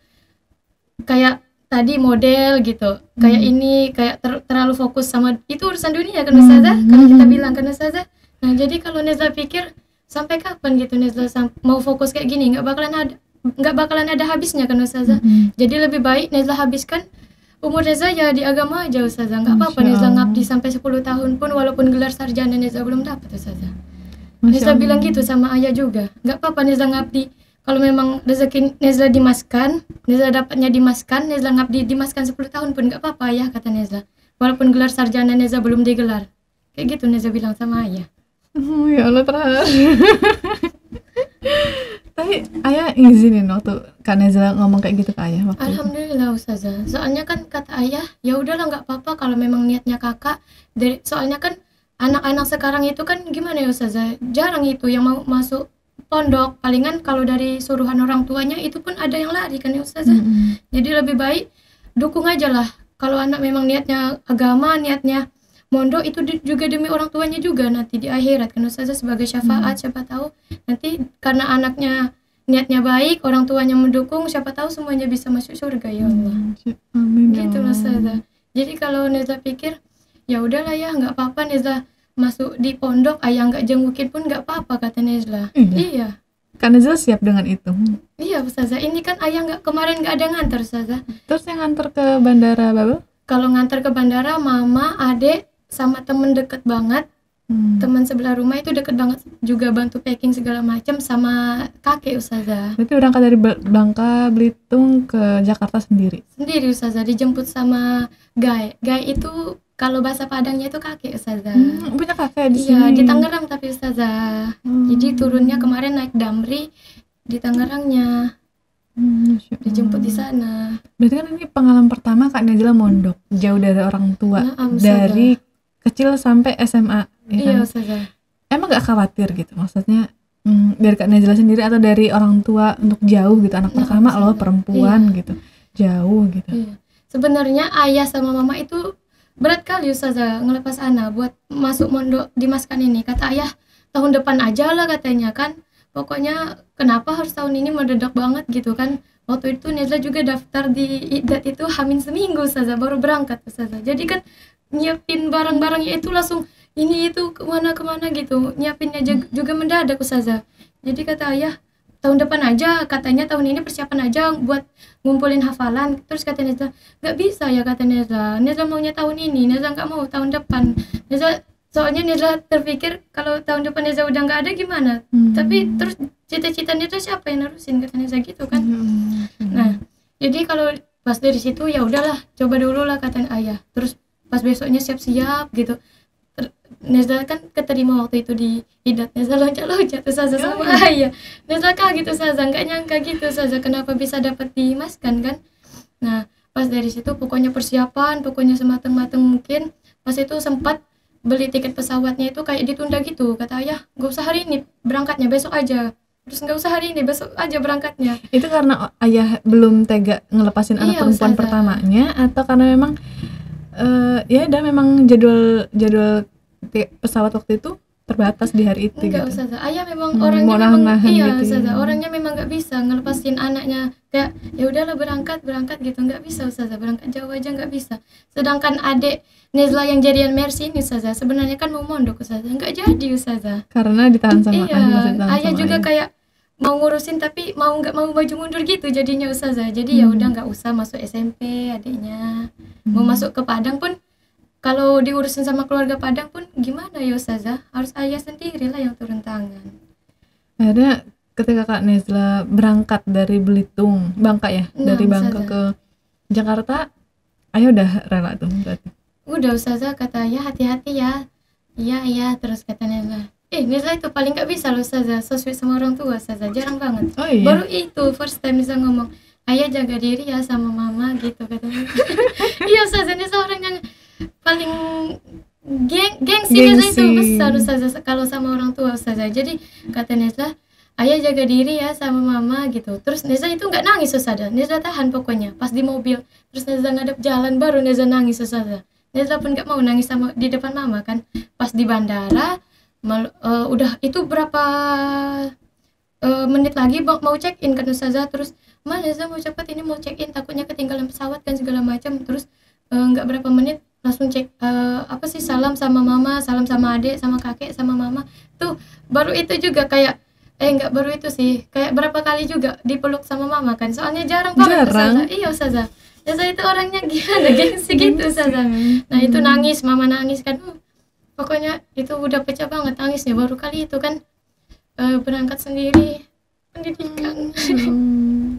kayak tadi model gitu, kayak hmm. ini kayak ter- terlalu fokus sama itu urusan dunia kan Ustazah, hmm. kalau kita bilang kan Ustazah. Nah jadi kalau Nezla pikir sampai kapan gitu Nezla sam- mau fokus kayak gini, nggak bakalan ada nggak bakalan ada habisnya kan Ustazah. Mm-hmm. Jadi lebih baik Nezla habiskan umur Nezla ya di agama aja Ustazah. Nggak apa-apa Nezla ngabdi sampai sepuluh tahun pun walaupun gelar sarjana Nezla belum dapat Ustazah. Nezla bilang gitu sama ayah juga, nggak apa-apa Nezla ngabdi. Kalau memang rezeki Nezla dimaskan, Nezla dapatnya dimaskan, Nezla ngabdi dimaskan sepuluh tahun pun nggak apa-apa ya kata Nezla. Walaupun gelar sarjana Nezla belum digelar. kayak gitu Neza bilang sama ayah. Oh ya Allah terharu. Tapi ayah ngizinin waktu Kak Neza ngomong kayak gitu ke ayah waktu itu? Alhamdulillah Ustazah. Soalnya kan kata ayah, ya udahlah nggak apa-apa kalau memang niatnya kakak. Dari soalnya kan anak-anak sekarang itu kan gimana ya Ustazah, jarang itu yang mau masuk pondok. Palingan kalau dari suruhan orang tuanya itu pun ada yang lari kan ya Ustazah. Mm-hmm. Jadi lebih baik dukung aja lah. Kalau anak memang niatnya agama, niatnya mondok, itu juga demi orang tuanya juga nanti di akhirat kan Ustazah, sebagai syafaat. Hmm. Siapa tahu nanti karena anaknya niatnya baik, orang tuanya mendukung, siapa tahu semuanya bisa masuk surga ya Allah. Amin. Gitu Ustazah. Jadi kalau Neza pikir ya udahlah ya nggak apa-apa Neza masuk di pondok, ayah nggak jengukin pun nggak apa-apa kata Neza. Iya. Iya. Kak Neza siap dengan itu. Iya Ustazah. Ini kan ayah nggak kemarin nggak ada nganter Ustazah. Terus yang nganter ke bandara Babel? Kalau nganter ke bandara mama, adek sama temen deket banget. Hmm. Teman sebelah rumah itu deket banget juga, bantu packing segala macam, sama kakek Ustazah. Berarti berangkat dari Bangka Belitung ke Jakarta sendiri? Sendiri Ustazah, dijemput sama Gai. Gai itu kalau bahasa Padangnya itu kakek Ustazah. Hmm, punya kakek di iya, sini? Iya, di Tangerang tapi Ustazah. Hmm. Jadi turunnya kemarin naik Damri di Tangerangnya. Hmm, dijemput di sana. Berarti kan ini pengalaman pertama Kak Najla mondok jauh dari orang tua, nah, dari kecil sampai S M A, ya iya, kan? Ustazah. Emang gak khawatir gitu, maksudnya hmm, dari Kak Najla sendiri atau dari orang tua untuk jauh gitu, anak nah, pertama Ustazah. Loh perempuan iya. gitu, jauh gitu. Iya. Sebenarnya ayah sama mama itu berat kali Ustazah ngelepas Ana buat masuk mondok di Maskan ini. Kata ayah tahun depan aja lah katanya kan. Pokoknya kenapa harus tahun ini mendadak banget gitu kan. Waktu itu Nezla juga daftar di Idat itu hamin seminggu Ustazah baru berangkat Ustazah. Jadi kan nyiapin barang-barangnya itu langsung ini itu kemana-kemana gitu. Nyiapinnya juga mendadak Ustazah. Jadi kata ayah tahun depan aja, katanya tahun ini persiapan aja buat ngumpulin hafalan. Terus kata Nezla, gak bisa ya kata Nezla. Nezla maunya tahun ini, Nezla gak mau tahun depan. Nezla soalnya Nezla terpikir kalau tahun depan Nezla udah nggak ada gimana. Hmm. Tapi terus cita-cita Nezla siapa yang nerusin kata Nezla gitu kan. Hmm. Nah jadi kalau pas dari situ ya udahlah coba dulu lah kata ayah. Terus pas besoknya siap-siap gitu. Nezla kan keterima waktu itu di Idat. Nezla loncat-loncat tuh Saza sama oh, ayah. Nezla kaget gitu Saza, nggak nyangka gitu Saza kenapa bisa dapat di Maskan kan. Nah pas dari situ pokoknya persiapan, pokoknya sematang-matang mungkin. Pas itu sempat beli tiket pesawatnya itu kayak ditunda gitu. Kata ayah, gak usah hari ini berangkatnya, besok aja. Terus gak usah hari ini, besok aja berangkatnya. Itu karena ayah belum tega ngelepasin anak iya, perempuan Ustazah. Pertamanya, atau karena memang uh, ya udah memang jadwal jadwal pesawat waktu itu terbatas di hari itu. Enggak gitu. Ustazah, ayah memang hmm, orangnya memang iya gitu, Ustazah, ya. Orangnya memang gak bisa ngelepasin anaknya kayak ya udahlah berangkat berangkat gitu, nggak bisa Ustazah, berangkat jauh aja nggak bisa. Sedangkan adik Nezla yang jadian Mercy ini Ustazah sebenarnya kan mau mondok Ustazah, nggak jadi Ustazah karena ditahan sama iya, ayah. Ayah juga ayah. Kayak mau ngurusin tapi mau nggak mau maju mundur gitu jadinya Ustazah. Jadi hmm. ya udah nggak usah masuk S M P adiknya. Hmm. Mau masuk ke Padang pun kalau diurusin sama keluarga Padang pun gimana ya Ustazah, harus ayah sendiri lah yang turun tangan. Akhirnya ketika Kak Nezla berangkat dari Belitung, Bangka ya, nah, dari Bangka Ustazah. Ke Jakarta, ayah udah rela tuh berarti? Udah Ustazah, kata ayah hati-hati ya. Iya iya, terus kata Nezla, eh Nezla itu paling gak bisa loh Ustazah, so sweet sama orang tua Ustazah, jarang banget. Oh, iya? Baru itu first time Nezla ngomong, ayah jaga diri ya sama mama gitu katanya. Iya Ustazah, Nezla orang yang paling geng gengsi Nezla itu besar Ustazah kalau sama orang tua Ustazah. Jadi kata Nezla, ayah jaga diri ya sama mama gitu. Terus Nezla itu nggak nangis Ustazah, Nezla tahan pokoknya pas di mobil. Terus Nezla ngadep jalan baru Nezla nangis Ustazah. Nezla pun nggak mau nangis sama di depan mama kan. Pas di bandara mal, uh, udah itu berapa uh, menit lagi mau check in kan Ustazah. Terus ma Nezla mau cepat ini mau check in, takutnya ketinggalan pesawat kan segala macam. Terus nggak uh, berapa menit langsung cek uh, apa sih salam sama mama, salam sama adik, sama kakek, sama mama. Tuh baru itu juga kayak eh enggak baru itu sih kayak berapa kali juga dipeluk sama mama kan, soalnya jarang banget Ustazah. Iya Ustazah, Ustazah itu orangnya gimana gengsi gitu Ustazah. Nah itu nangis, mama nangis kan, uh, pokoknya itu udah pecah banget nangisnya. Baru kali itu kan uh, berangkat sendiri pendidikan. Hmm.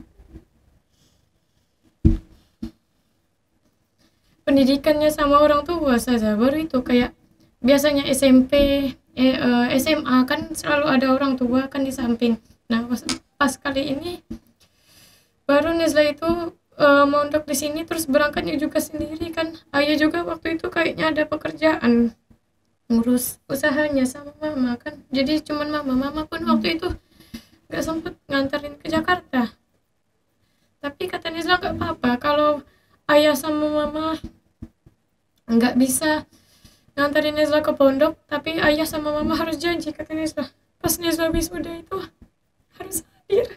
Pendidikannya sama orang tua Ustazah, baru itu kayak biasanya S M P, eh, eh, S M A kan selalu ada orang tua kan di samping. Nah pas, pas kali ini baru Nezla itu uh, mondok di sini, terus berangkatnya juga sendiri kan. Ayah juga waktu itu kayaknya ada pekerjaan ngurus usahanya sama mama kan. Jadi cuman mama, mama pun waktu itu nggak sempet nganterin ke Jakarta. Tapi kata Nezla nggak apa-apa kalau ayah sama mama nggak bisa nganterin Nezla ke pondok, tapi ayah sama mama harus janji, kata Nezla. Pas Nezla wisuda itu harus hadir.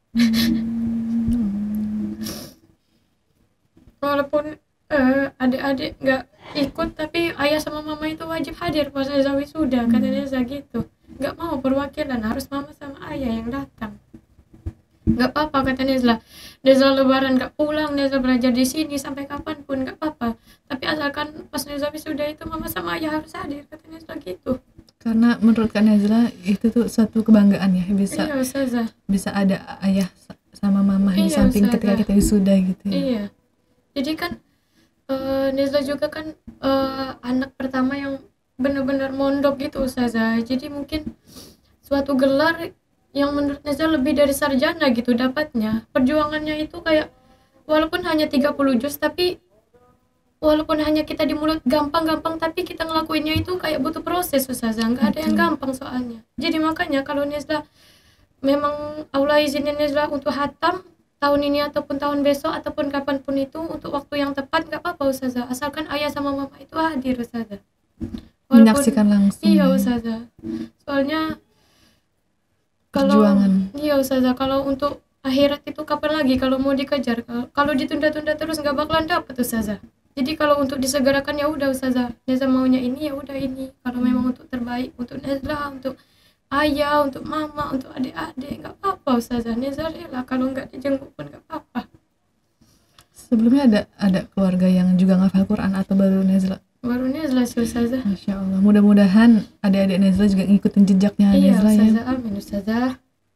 Walaupun uh, adik-adik nggak ikut, tapi ayah sama mama itu wajib hadir pas Nezla wisuda, kata Nezla gitu. Nggak mau perwakilan, harus mama sama ayah yang datang. Nggak apa-apa kata Nezla. Nezla lebaran nggak pulang, Nezla belajar di sini sampai kapanpun nggak apa-apa. Tapi asalkan pas Nezla wisuda itu mama sama ayah harus hadir, kata Nezla gitu. Karena menurut Kak Nezla itu tuh suatu kebanggaan ya, bisa Iya, Ustazah. bisa ada ayah sama mama di Iya, samping Ustazah. ketika kita wisuda gitu ya. Iya. Jadi kan uh, Nezla juga kan uh, anak pertama yang benar-benar mondok gitu Ustazah. Jadi mungkin suatu gelar yang menurut Nezla lebih dari sarjana gitu dapatnya. Perjuangannya itu kayak walaupun hanya tiga puluh juz, tapi walaupun hanya kita di mulut gampang-gampang, tapi kita ngelakuinnya itu kayak butuh proses Ustazah. Nggak ada yang gampang soalnya. Jadi makanya kalau Nezla memang Allah izinin Nezla untuk hatam tahun ini ataupun tahun besok ataupun kapanpun itu untuk waktu yang tepat, nggak apa-apa Ustazah. Asalkan ayah sama mama itu hadir Ustazah. Menyaksikan langsung. Iya ya. Ustazah. Soalnya kalau Perjuangan. iya Ustazah, kalau untuk akhirat itu kapan lagi kalau mau dikejar? Kalau- Kalau ditunda-tunda terus nggak bakalan dapat Ustazah. Jadi kalau untuk disegerakan ya udah Ustazah. Nezla maunya ini ya udah ini. Kalau memang untuk terbaik untuk Nezla, untuk ayah, untuk mama, untuk adik-adik, nggak apa-apa Ustazah. Nezla rela kalau nggak dijenguk pun nggak apa-apa. Sebelumnya ada ada keluarga yang juga ngafal Quran atau baru Nezla? Baru Nezla sih Ustazah. Masya Allah. Mudah-mudahan adik-adik Nezla juga ngikutin jejaknya Iya Nezla ya. Ustazah, amin Ustazah.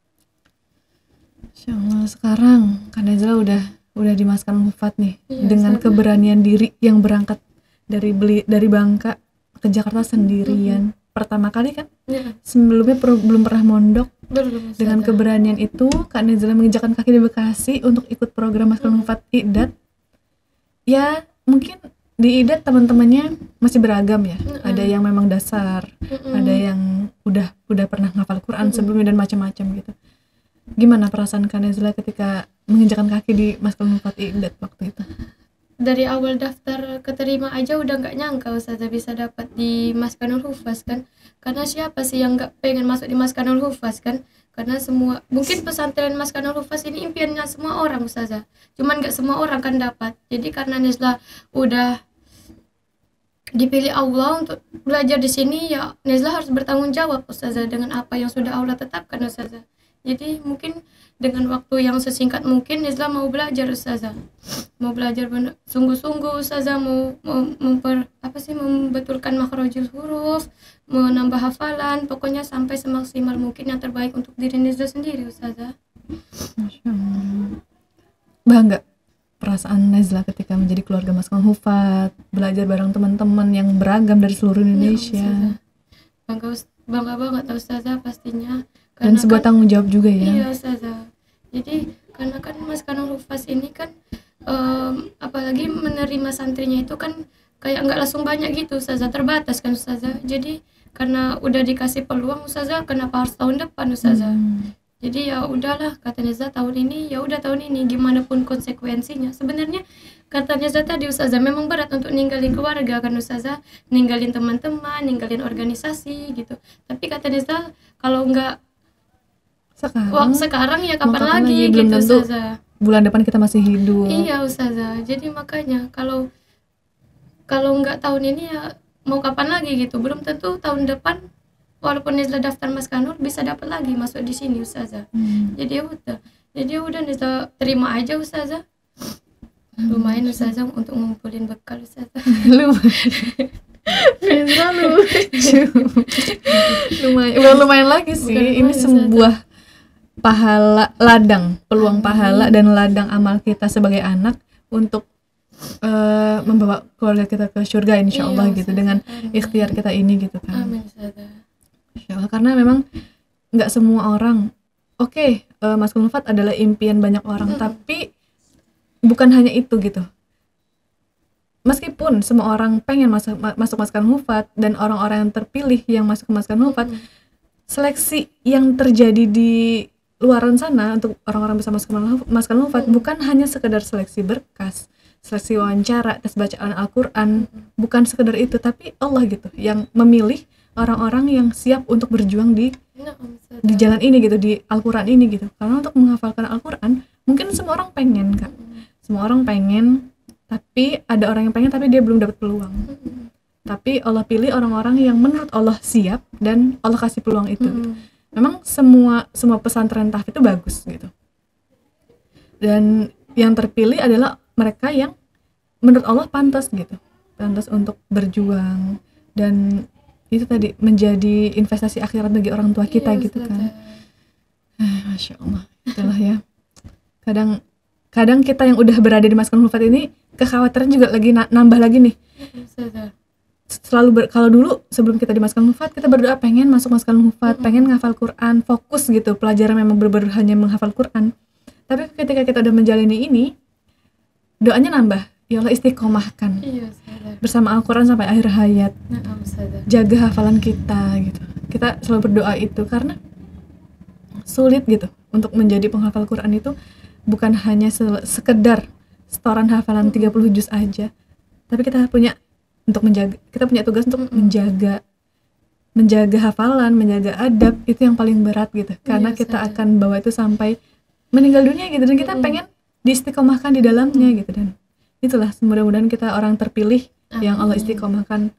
Masya Allah. Sekarang Kak Nezla udah udah dimasukkan Hufat nih, Iya, dengan Ustazah. keberanian diri yang berangkat dari beli dari Bangka ke Jakarta sendirian. Pertama kali kan, Iya, sebelumnya per- belum pernah mondok. belum Ustazah. Dengan keberanian itu Kak Nezla menginjakkan kaki di Bekasi untuk ikut program masukkan Hufat Idat. Ya mungkin di Idat teman-temannya masih beragam ya. Mm-mm. Ada yang memang dasar, Mm-mm. ada yang udah udah pernah ngafal Quran Mm-mm. sebelumnya dan macam-macam gitu. Gimana perasaan Kak Nezla ketika menginjakkan kaki di masukkan Hufat Idat waktu itu? Dari awal daftar keterima aja udah nggak nyangka Ustazah bisa dapat di Maskanul Hufaz kan. Karena siapa sih yang nggak pengen masuk di Maskanul Hufaz kan? Karena semua, mungkin pesantren Maskanul Hufaz ini impiannya semua orang Ustazah. Cuman nggak semua orang kan dapat. Jadi karena Nezla udah dipilih Allah untuk belajar di sini, ya Nezla harus bertanggung jawab Ustazah dengan apa yang sudah Allah tetapkan Ustazah. Jadi mungkin dengan waktu yang sesingkat mungkin Nezla mau belajar Ustazah. Mau belajar bener- sungguh-sungguh Ustazah, mau, mau memper apa sih membetulkan makhrajul huruf, menambah hafalan, pokoknya sampai semaksimal mungkin yang terbaik untuk diri Nezla sendiri Ustazah. Masya Allah. Bangga perasaan Nezla ketika menjadi keluarga masukkan Hufat, belajar bareng teman-teman yang beragam dari seluruh Indonesia. Ya, Ustazah. Bangga Ust- bangga banget Ustazah pastinya. Dan Karena sebuah kan- tanggung jawab juga ya. Iya Ustazah. Jadi karena kan Maskanul Hufaz ini kan em, apalagi menerima santrinya itu kan kayak nggak langsung banyak gitu Ustazah, terbatas kan Ustazah. Jadi karena udah dikasih peluang Ustazah, kenapa harus tahun depan Ustazah? Hmm. Jadi ya udahlah kata Nezla tahun ini, ya udah tahun ini gimana pun konsekuensinya. Sebenarnya kata Nezla tadi Ustazah memang berat untuk ninggalin keluarga kan Ustazah, ninggalin teman-teman, ninggalin organisasi gitu. Tapi kata Nezla kalau nggak Sekarang, wah, sekarang ya mau kapan kapan lagi, lagi? Belum gitu tentu Ustazah. bulan depan kita masih hidup. Iya Ustazah. Jadi makanya kalau kalau nggak tahun ini ya mau kapan lagi gitu. Belum tentu tahun depan walaupun Nezla daftar Maskanul bisa dapat lagi masuk di sini Ustazah. Hmm. Jadi ya udah. Jadi ya udah Nezla terima aja Ustazah. Lumayan Ustazah untuk ngumpulin bekal Ustazah. Lumayan. Nezla lucu. Lumayan, udah lumayan lagi sih. Bukan Ini lumayan, sebuah pahala ladang, peluang pahala dan ladang amal kita sebagai anak untuk uh, membawa keluarga kita ke surga insya Allah Iya, gitu Ustazah. dengan Amin. ikhtiar kita ini gitu kan. Amin Ustazah. Insya Allah, karena memang nggak semua orang oke okay, uh, Maskul Mufat adalah impian banyak orang, Mm-mm. tapi bukan hanya itu gitu. Meskipun semua orang pengen masuk ma- masuk Maskul Mufat dan orang-orang yang terpilih yang masuk ke Maskul Mufat, Mm-mm. seleksi yang terjadi di luaran sana untuk orang-orang bisa masuk ke Maskul Mufat Mm-mm. bukan hanya sekedar seleksi berkas, seleksi wawancara, tes bacaan Al-Quran, bukan sekedar itu, tapi Allah gitu yang memilih orang-orang yang siap untuk berjuang di Na'am, Ustazah. di jalan ini gitu, di Al-Quran ini gitu. Karena untuk menghafalkan Al-Quran mungkin semua orang pengen Kak, Mm-mm. semua orang pengen, tapi ada orang yang pengen tapi dia belum dapat peluang. Mm-mm. Tapi Allah pilih orang-orang yang menurut Allah siap dan Allah kasih peluang itu gitu. Mm-mm. Memang semua semua pesantren tahfidz itu bagus gitu, dan yang terpilih adalah mereka yang menurut Allah pantas gitu, pantas untuk berjuang, dan itu tadi menjadi investasi akhirat bagi orang tua kita Iya, gitu kan. Ustazah. Eh, Masya Allah, itulah ya. Kadang kadang kita yang udah berada di Maskul Mufat ini kekhawatiran juga lagi na- nambah lagi nih. Iya, Ustazah. Selalu ber- kalau dulu sebelum kita di Maskul Mufat kita berdoa pengen masuk Maskul Mufat, Mm-mm. pengen ngafal Quran, fokus gitu, pelajaran memang benar-benar hanya menghafal Quran. Tapi ketika kita udah menjalani ini, doanya nambah. Ya Allah, istiqomahkan Iya, Ustazah. bersama Al-Quran sampai akhir hayat. Na'am, Ustazah. Jaga hafalan kita gitu. Kita selalu berdoa itu karena sulit gitu untuk menjadi penghafal Quran itu bukan hanya se- sekedar setoran hafalan tiga puluh juz aja, tapi kita punya untuk menjaga, kita punya tugas untuk Mm-mm. menjaga menjaga hafalan, menjaga adab, itu yang paling berat gitu. Karena Iya, kita Ustazah. akan bawa itu sampai meninggal dunia gitu, dan kita Mm-mm. pengen diistiqomahkan di dalamnya gitu. Dan itulah mudah-mudahan kita orang terpilih yang Allah Amin. istiqomahkan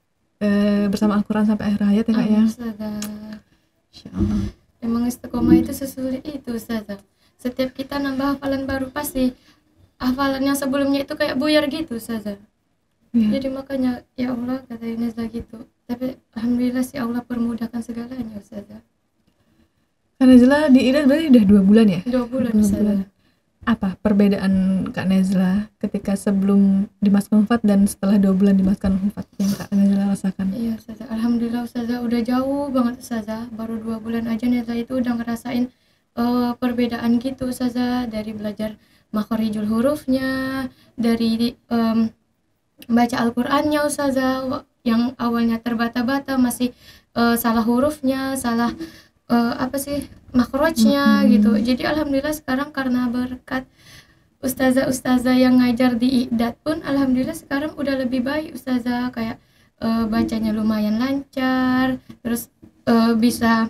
eh, bersama Al-Quran sampai akhir hayat ya Kak ya. Amin, Ustazah. Insya Allah. Emang istiqomah itu sesulit itu, Ustazah. Setiap kita nambah hafalan baru pasti hafalan yang sebelumnya itu kayak buyar gitu, Ustazah. Ya. Jadi makanya ya Allah kata Inezla gitu. Tapi alhamdulillah sih Allah permudahkan segalanya, Ustazah. Kak Nezla di I D A berarti udah dua bulan ya? Dua bulan, Dua Ustazah. bulan. Apa perbedaan Kak Nezla ketika sebelum di Maskul Mufat dan setelah dua bulan di Maskul Mufat yang Kak Nezla rasakan? Iya, Ustazah. Alhamdulillah, Ustazah. Udah jauh banget, Ustazah. Baru dua bulan aja Nezla itu udah ngerasain eh, perbedaan gitu, Ustazah. Dari belajar makhorijul hurufnya, dari em, baca Al-Qur'annya, Ustazah. Wa- Yang awalnya terbata-bata, masih eh, salah hurufnya, salah eh, apa sih makhrajnya Mm-mm. gitu. Jadi alhamdulillah sekarang karena berkat ustazah-ustazah yang ngajar di I D A T pun alhamdulillah sekarang udah lebih baik, Ustazah. Kayak eh, bacanya lumayan lancar, terus eh, bisa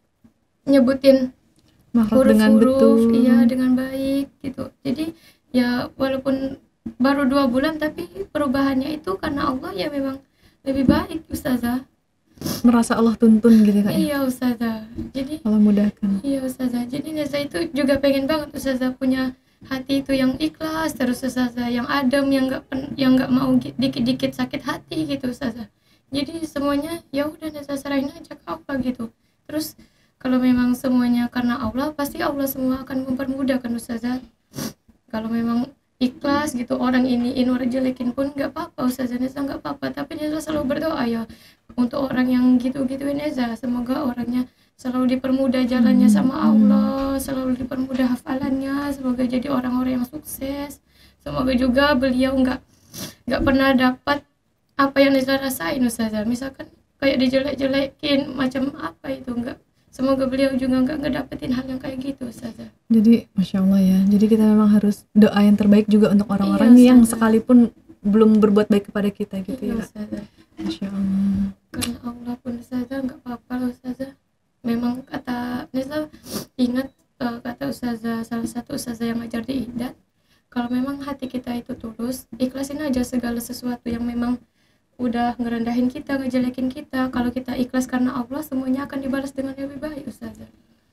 nyebutin Makhraj dengan huruf-huruf betul. iya dengan baik gitu. Jadi ya walaupun baru dua bulan tapi perubahannya itu karena Allah ya memang lebih baik, Ustazah. Merasa Allah tuntun gitu Kak ya? Iya, Ustazah. Jadi Allah mudahkan. iya, Ustazah. Jadi Neza itu juga pengen banget Ustazah punya hati itu yang ikhlas, terus Ustazah yang adem, yang nggak pen- yang nggak mau gi- dikit-dikit sakit hati gitu, Ustazah. Jadi semuanya ya udah Neza serahin aja ke Allah gitu. Terus kalau memang semuanya karena Allah, pasti Allah semua akan mempermudah kan, Ustazah. Kalau memang ikhlas gitu, orang iniin orang jelekin pun nggak apa-apa, Ustazah. Neza nggak apa-apa, tapi Neza selalu berdoa ya untuk orang yang gitu-gituin Neza, semoga orangnya selalu dipermudah jalannya sama Allah, selalu dipermudah hafalannya, semoga jadi orang-orang yang sukses. Semoga juga beliau nggak nggak pernah dapat apa yang Neza rasain, Ustazah. Misalkan kayak dijelek-jelekin macam apa itu, nggak. Semoga beliau juga nggak ngedapetin hal yang kayak gitu, Ustazah. Jadi Masya Allah ya, jadi kita memang harus doa yang terbaik juga untuk orang-orang Iya, yang Ustazah. sekalipun belum berbuat baik kepada kita gitu Iya, ya Kak. Ustazah. Masya Allah. Karena Allah pun, Ustazah, nggak apa-apa loh, Ustazah. Memang kata Neza, ingat eh, kata Ustazah, salah satu Ustazah yang ngajar di I D A T, kalau memang hati kita itu tulus, ikhlasin aja segala sesuatu yang memang udah ngerendahin kita, ngejelekin kita. Kalau kita ikhlas karena Allah, semuanya akan dibalas dengan lebih baik, Ustazah.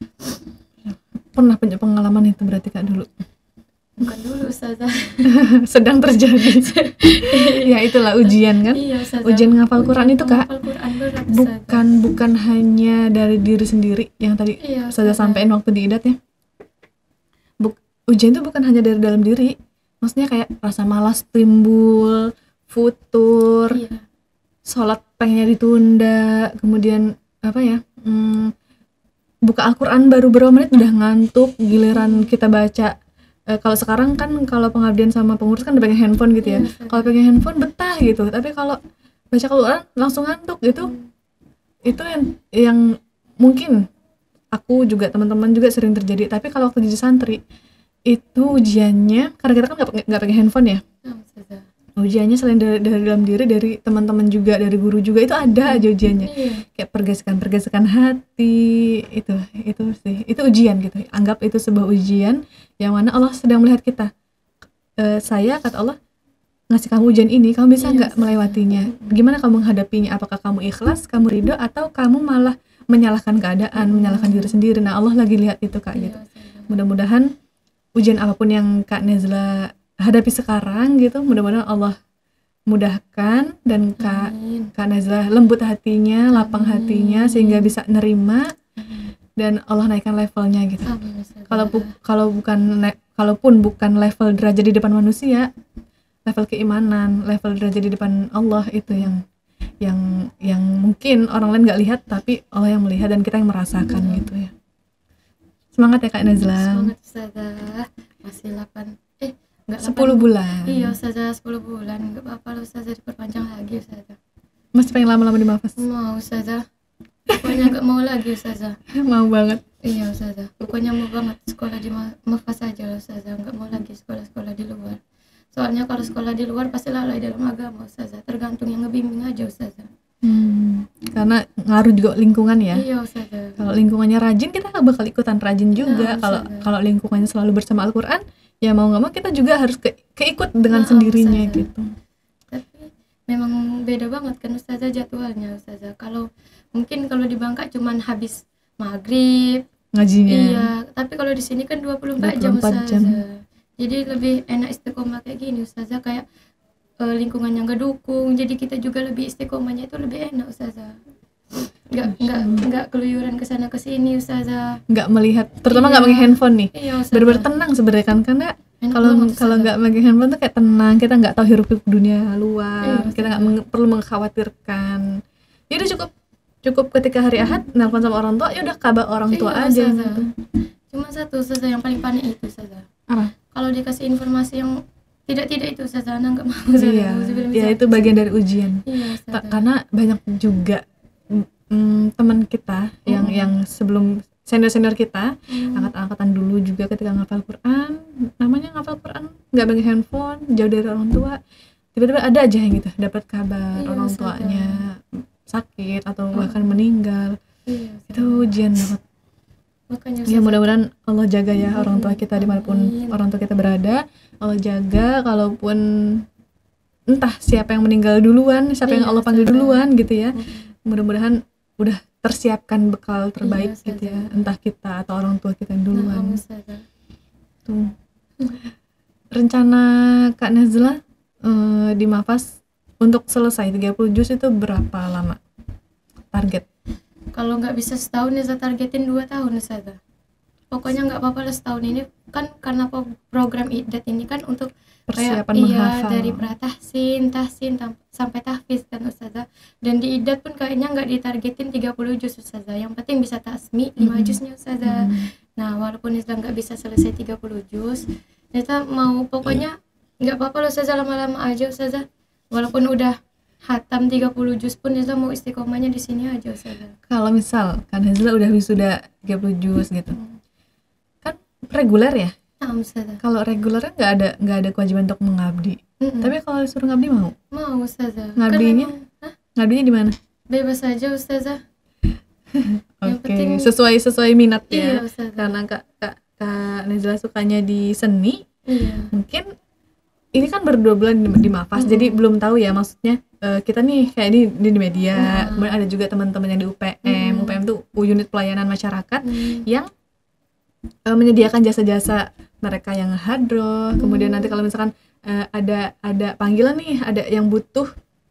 Pernah punya pengalaman itu berarti Kak dulu? Bukan dulu, Ustazah. Sedang terjadi. Ya itulah ujian kan. Iya, Ustazah. Ujian ngafal Quran itu Kak, Ngafal Quran berat, Ustazah. bukan bukan hanya dari diri sendiri yang tadi Iya, Ustazah Ustazah. sampein waktu di I D A T ya. Buk, ujian itu bukan hanya dari dalam diri, maksudnya kayak rasa malas timbul, futur, Iya. sholat pengennya ditunda, kemudian apa ya, hmm, buka Al-Quran baru berapa menit udah ngantuk, giliran kita baca. E, kalau sekarang kan kalau pengabdian sama pengurus kan udah pegang handphone gitu ya. Iya, Kalau pegang handphone betah gitu, tapi kalau baca Al-Quran langsung ngantuk gitu. Itu yang yang mungkin aku juga, teman-teman juga sering terjadi. Tapi kalau waktu jadi santri itu ujiannya, karena kita kan nggak nggak pegang handphone ya. Nah, Ustazah. Ujiannya selain dari, dari dalam diri, dari teman-teman juga, dari guru juga, itu ada aja ujiannya. Iya. Kayak pergesekan-pergesekan hati, itu itu sih, itu ujian gitu. Anggap itu sebuah ujian yang mana Allah sedang melihat kita. E, saya kata Allah ngasih kamu ujian ini, kamu bisa nggak Iya, melewatinya? Gimana kamu menghadapinya? Apakah kamu ikhlas, kamu ridho, atau kamu malah menyalahkan keadaan, menyalahkan diri sendiri? Nah, Allah lagi lihat itu Kak gitu. Iya, Ustazah. Mudah-mudahan ujian apapun yang Kak Nezla hadapi sekarang gitu, mudah-mudahan Allah mudahkan dan Kak Amin. Kak Nezla lembut hatinya, lapang Amin. hatinya sehingga bisa nerima dan Allah naikkan levelnya gitu. Amin, Ustazah. Kalau bu- kalau bukan le- kalaupun bukan level derajat di depan manusia, level keimanan, level derajat di depan Allah itu yang yang yang mungkin orang lain nggak lihat tapi Allah yang melihat dan kita yang merasakan gitu ya. Semangat ya Kak Nezla. Semangat Ustazah. Masih delapan eh enggak sepuluh bulan. Iya Ustazah, sepuluh bulan. Enggak apa-apa loh Ustazah, diperpanjang lagi Ustazah. Masih pengen lama-lama di Mafas? Mau Ustazah. Pokoknya enggak mau lagi Ustazah. Mau banget. Iya Ustazah. Pokoknya mau banget sekolah di Ma- Mafas aja loh Ustazah. Enggak mau lagi sekolah-sekolah di luar. Soalnya kalau sekolah di luar pasti lalai dalam agama Ustazah. Tergantung yang ngebimbing aja Ustazah. Hmm, karena ngaruh juga lingkungan ya. Iya Ustazah. Kalau lingkungannya rajin, kita nggak bakal ikutan rajin juga. Nah, Kalau Ustazah. kalau lingkungannya selalu bersama Al-Quran, ya mau nggak mau kita juga harus ke, keikut dengan Nah, sendirinya Ustazah. gitu. Tapi memang beda banget kan Ustazah jadwalnya Ustazah. Kalau mungkin kalau di Bangka cuman habis maghrib. Ngajinya. Iya, tapi kalau di sini kan dua puluh empat jam dua puluh empat jam. Ustazah. Jadi lebih enak istiqomah kayak gini Ustazah, kayak uh, lingkungan yang gak dukung. Jadi kita juga lebih istiqomahnya itu lebih enak Ustazah. Enggak enggak enggak keluyuran ke sana ke sini Ustazah. Nggak melihat, terutama nggak Iya. pakai handphone nih. Iya Ustazah. Bener-bener tenang sebenarnya kan, karena Enak kalau banget, kalau Ustazah. nggak pakai handphone tuh kayak tenang, kita nggak tahu hiruk pikuk dunia luar, Iya, kita nggak Ustazah. meng- perlu mengkhawatirkan. Ya udah cukup cukup ketika hari Ahad nelpon sama orang tua, ya udah kabar orang tua Iya, aja Ustazah. gitu. Cuma satu Ustazah yang paling panik itu Ustazah. Apa? Kalau dikasih informasi yang tidak-tidak itu Ustazah, Ana enggak mau Ustazah. Iya, Auzubillah min ya dzalik, itu bagian dari ujian. Iya Ka- Ustazah. karena banyak juga mm, teman kita yang Mm. yang sebelum senior-senior kita, Hmm. angkat-angkatan dulu juga ketika ngafal Quran, namanya ngafal Quran nggak pakai handphone, jauh dari orang tua, tiba-tiba ada aja yang gitu dapat kabar Iya, orang Ustazah. tuanya sakit atau Mm. bahkan meninggal. Iya, Itu Ustazah. ujian banget. Makanya Ya Ustazah, mudah-mudahan Allah jaga ya orang tua kita dimanapun Amin. orang tua kita berada. Allah jaga, kalaupun entah siapa yang meninggal duluan, siapa yang Iya, Allah panggil Ustazah. duluan gitu ya. Mm. Mudah-mudahan udah tersiapkan bekal terbaik Iya, gitu ya, Ustazah. entah kita atau orang tua kita yang Nah, duluan. Ustazah. Tuh. Rencana Kak Nezla eh, di Mafas untuk selesai tiga puluh juz itu berapa lama? Target? Kalau nggak bisa setahun ya saya targetin dua tahun Ustazah. Pokoknya nggak apa-apa lah setahun ini kan, karena po- program Idat ini kan untuk kayak Persiapan iya menghafal. dari pratahsin, tahsin tam- sampai tahfiz kan Ustazah. Dan di Idat pun kayaknya nggak ditargetin tiga puluh juz Ustazah. Yang penting bisa tasmi lima Mhm. juznya Ustazah. Hmm. Nah, walaupun Islam nggak bisa selesai tiga puluh juz, kita mau pokoknya nggak apa-apa loh Ustazah, lama-lama aja Ustazah. Walaupun udah hatam tiga puluh juz pun Islam mau istiqomahnya di sini aja Ustazah. Kalau misal Kak Nezla udah wisuda tiga puluh juz gitu, Hmm. kan reguler ya? Nah, Ustazah. Kalau regulernya nggak ada nggak ada kewajiban untuk mengabdi. Mm-mm. Tapi kalau disuruh ngabdi mau? mau Ustazah. Ngabdinya? Kan memang- Hah? Ngabdinya di mana? Bebas aja Ustazah. Yang Oke, penting- sesuai sesuai minat ya. Iya Ustazah. Karena Kak Kak Kak Nezla sukanya di seni, Iya. mungkin ini kan baru dua bulan di, di Mafas, Mm-mm. jadi belum tahu ya maksudnya eh, kita nih kayak di di, di media, Mm. kemudian ada juga teman-teman yang di U P M, Mm. U P M tuh unit pelayanan masyarakat Hmm. yang eh, menyediakan jasa-jasa mereka yang hadroh, kemudian nanti kalau misalkan eh, ada ada panggilan nih, ada yang butuh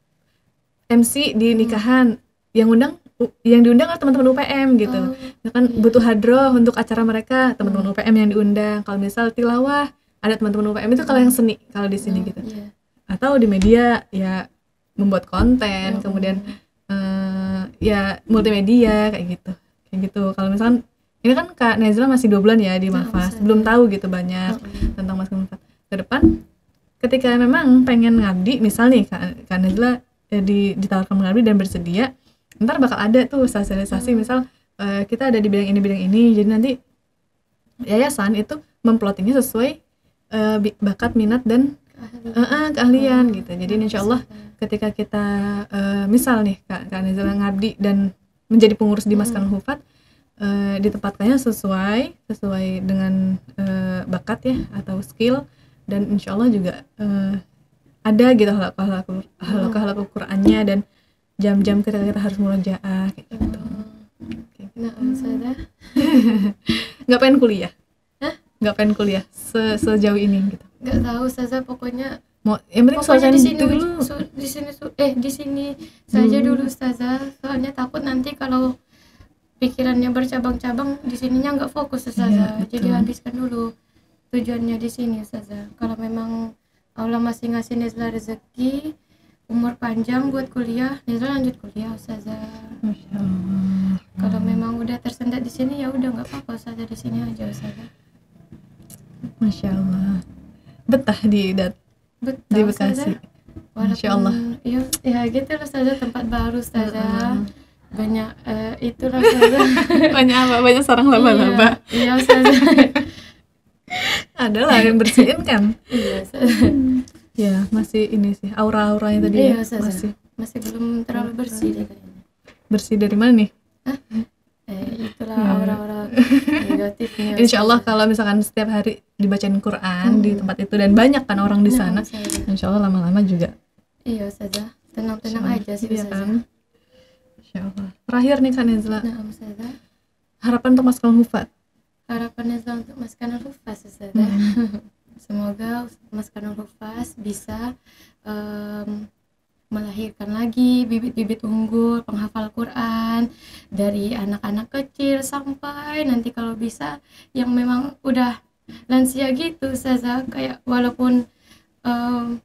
M C di nikahan, yang undang yang diundang adalah teman-teman U P M gitu. Oh, Misalkan iya. butuh hadroh untuk acara mereka, teman-teman U P M yang diundang. Kalau misal tilawah, ada teman-teman U P M itu kalau yang seni kalau di sini Oh, gitu. iya. Atau di media ya membuat konten, Oh. kemudian eh, ya multimedia kayak gitu. Kayak gitu. Kalau misalkan ini kan Kak Nezla masih dua bulan ya di Oh, Mafas, bisa. belum tahu gitu banyak Oh, tentang masker manfaat. Ke depan ketika memang pengen ngabdi, misal nih Kak, Kak Nezla eh, di, ditawarkan mengabdi dan bersedia, ntar bakal ada tuh sosialisasi, misal eh, kita ada di bidang ini bidang ini, jadi nanti yayasan itu memplottingnya sesuai eh, bi- bakat, minat dan eh, eh, keahlian gitu. Jadi insya Allah ketika kita eh, misal nih Kak, Kak Nezla ngabdi dan menjadi pengurus di Maskanul Hufat, eh, ditempatkannya sesuai sesuai dengan eh, bakat ya atau skill, dan insya Allah juga eh, ada gitu halaqah-halaqah Qur'annya dan jam-jam ketika kita harus murojaah kayak gitu. Kayak gitu. Nah, Ustazah. Nggak pengen kuliah? Hah? Nggak pengen kuliah se sejauh ini gitu? Nggak tahu Ustazah, pokoknya Mau yang penting pokoknya selesai di sini dulu. su- di sini su- eh di sini saja Hmm. dulu Ustazah. Soalnya takut nanti kalau pikirannya bercabang-cabang di sininya nggak fokus Ustazah. Iya, Jadi betul. habiskan dulu tujuannya di sini Ustazah. Kalau memang Allah masih ngasih Nezla rezeki umur panjang buat kuliah, Nezla lanjut kuliah Ustazah. Masya Allah. Kalau memang udah tersendat di sini ya udah nggak apa-apa Ustazah, di sini aja Ustazah. Masya Allah. Betah di dat Betul di Bekasi. Ustazah. Walaupun, Masya Allah. ya, ya gitu loh Ustazah, tempat baru Ustazah. Heeh. Banyak eh, itulah Ustazah. Banyak apa? Banyak sarang laba-laba. Iya, iya Ustazah. Ada lah yang bersihin kan. Iya Ustazah. Ya masih ini sih aura-auranya tadi Iya ya, Ustazah. masih Masih belum terlalu bersih deh kayaknya. bersih dari mana nih? Eh, itulah Hmm. aura-aura negatifnya. Insya Allah Ustazah. kalau misalkan setiap hari dibacain Quran Hmm. di tempat itu dan banyak kan orang di Nah, sana, Ustazah. Insya Allah lama-lama juga. Iya Ustazah. Tenang-tenang Insya Allah. aja sih Iya Ustazah. kan? Insya Allah. Terakhir nih Kak Nezla, Nah Ustazah. harapan untuk Maskanul Hufat. Harapan Nezla untuk Maskanul Hufaz Ustazah. Hmm. Semoga Maskanul Hufaz bisa em, melahirkan lagi bibit-bibit unggul penghafal Quran dari anak-anak kecil sampai nanti kalau bisa yang memang udah lansia gitu Ustazah, kayak walaupun em,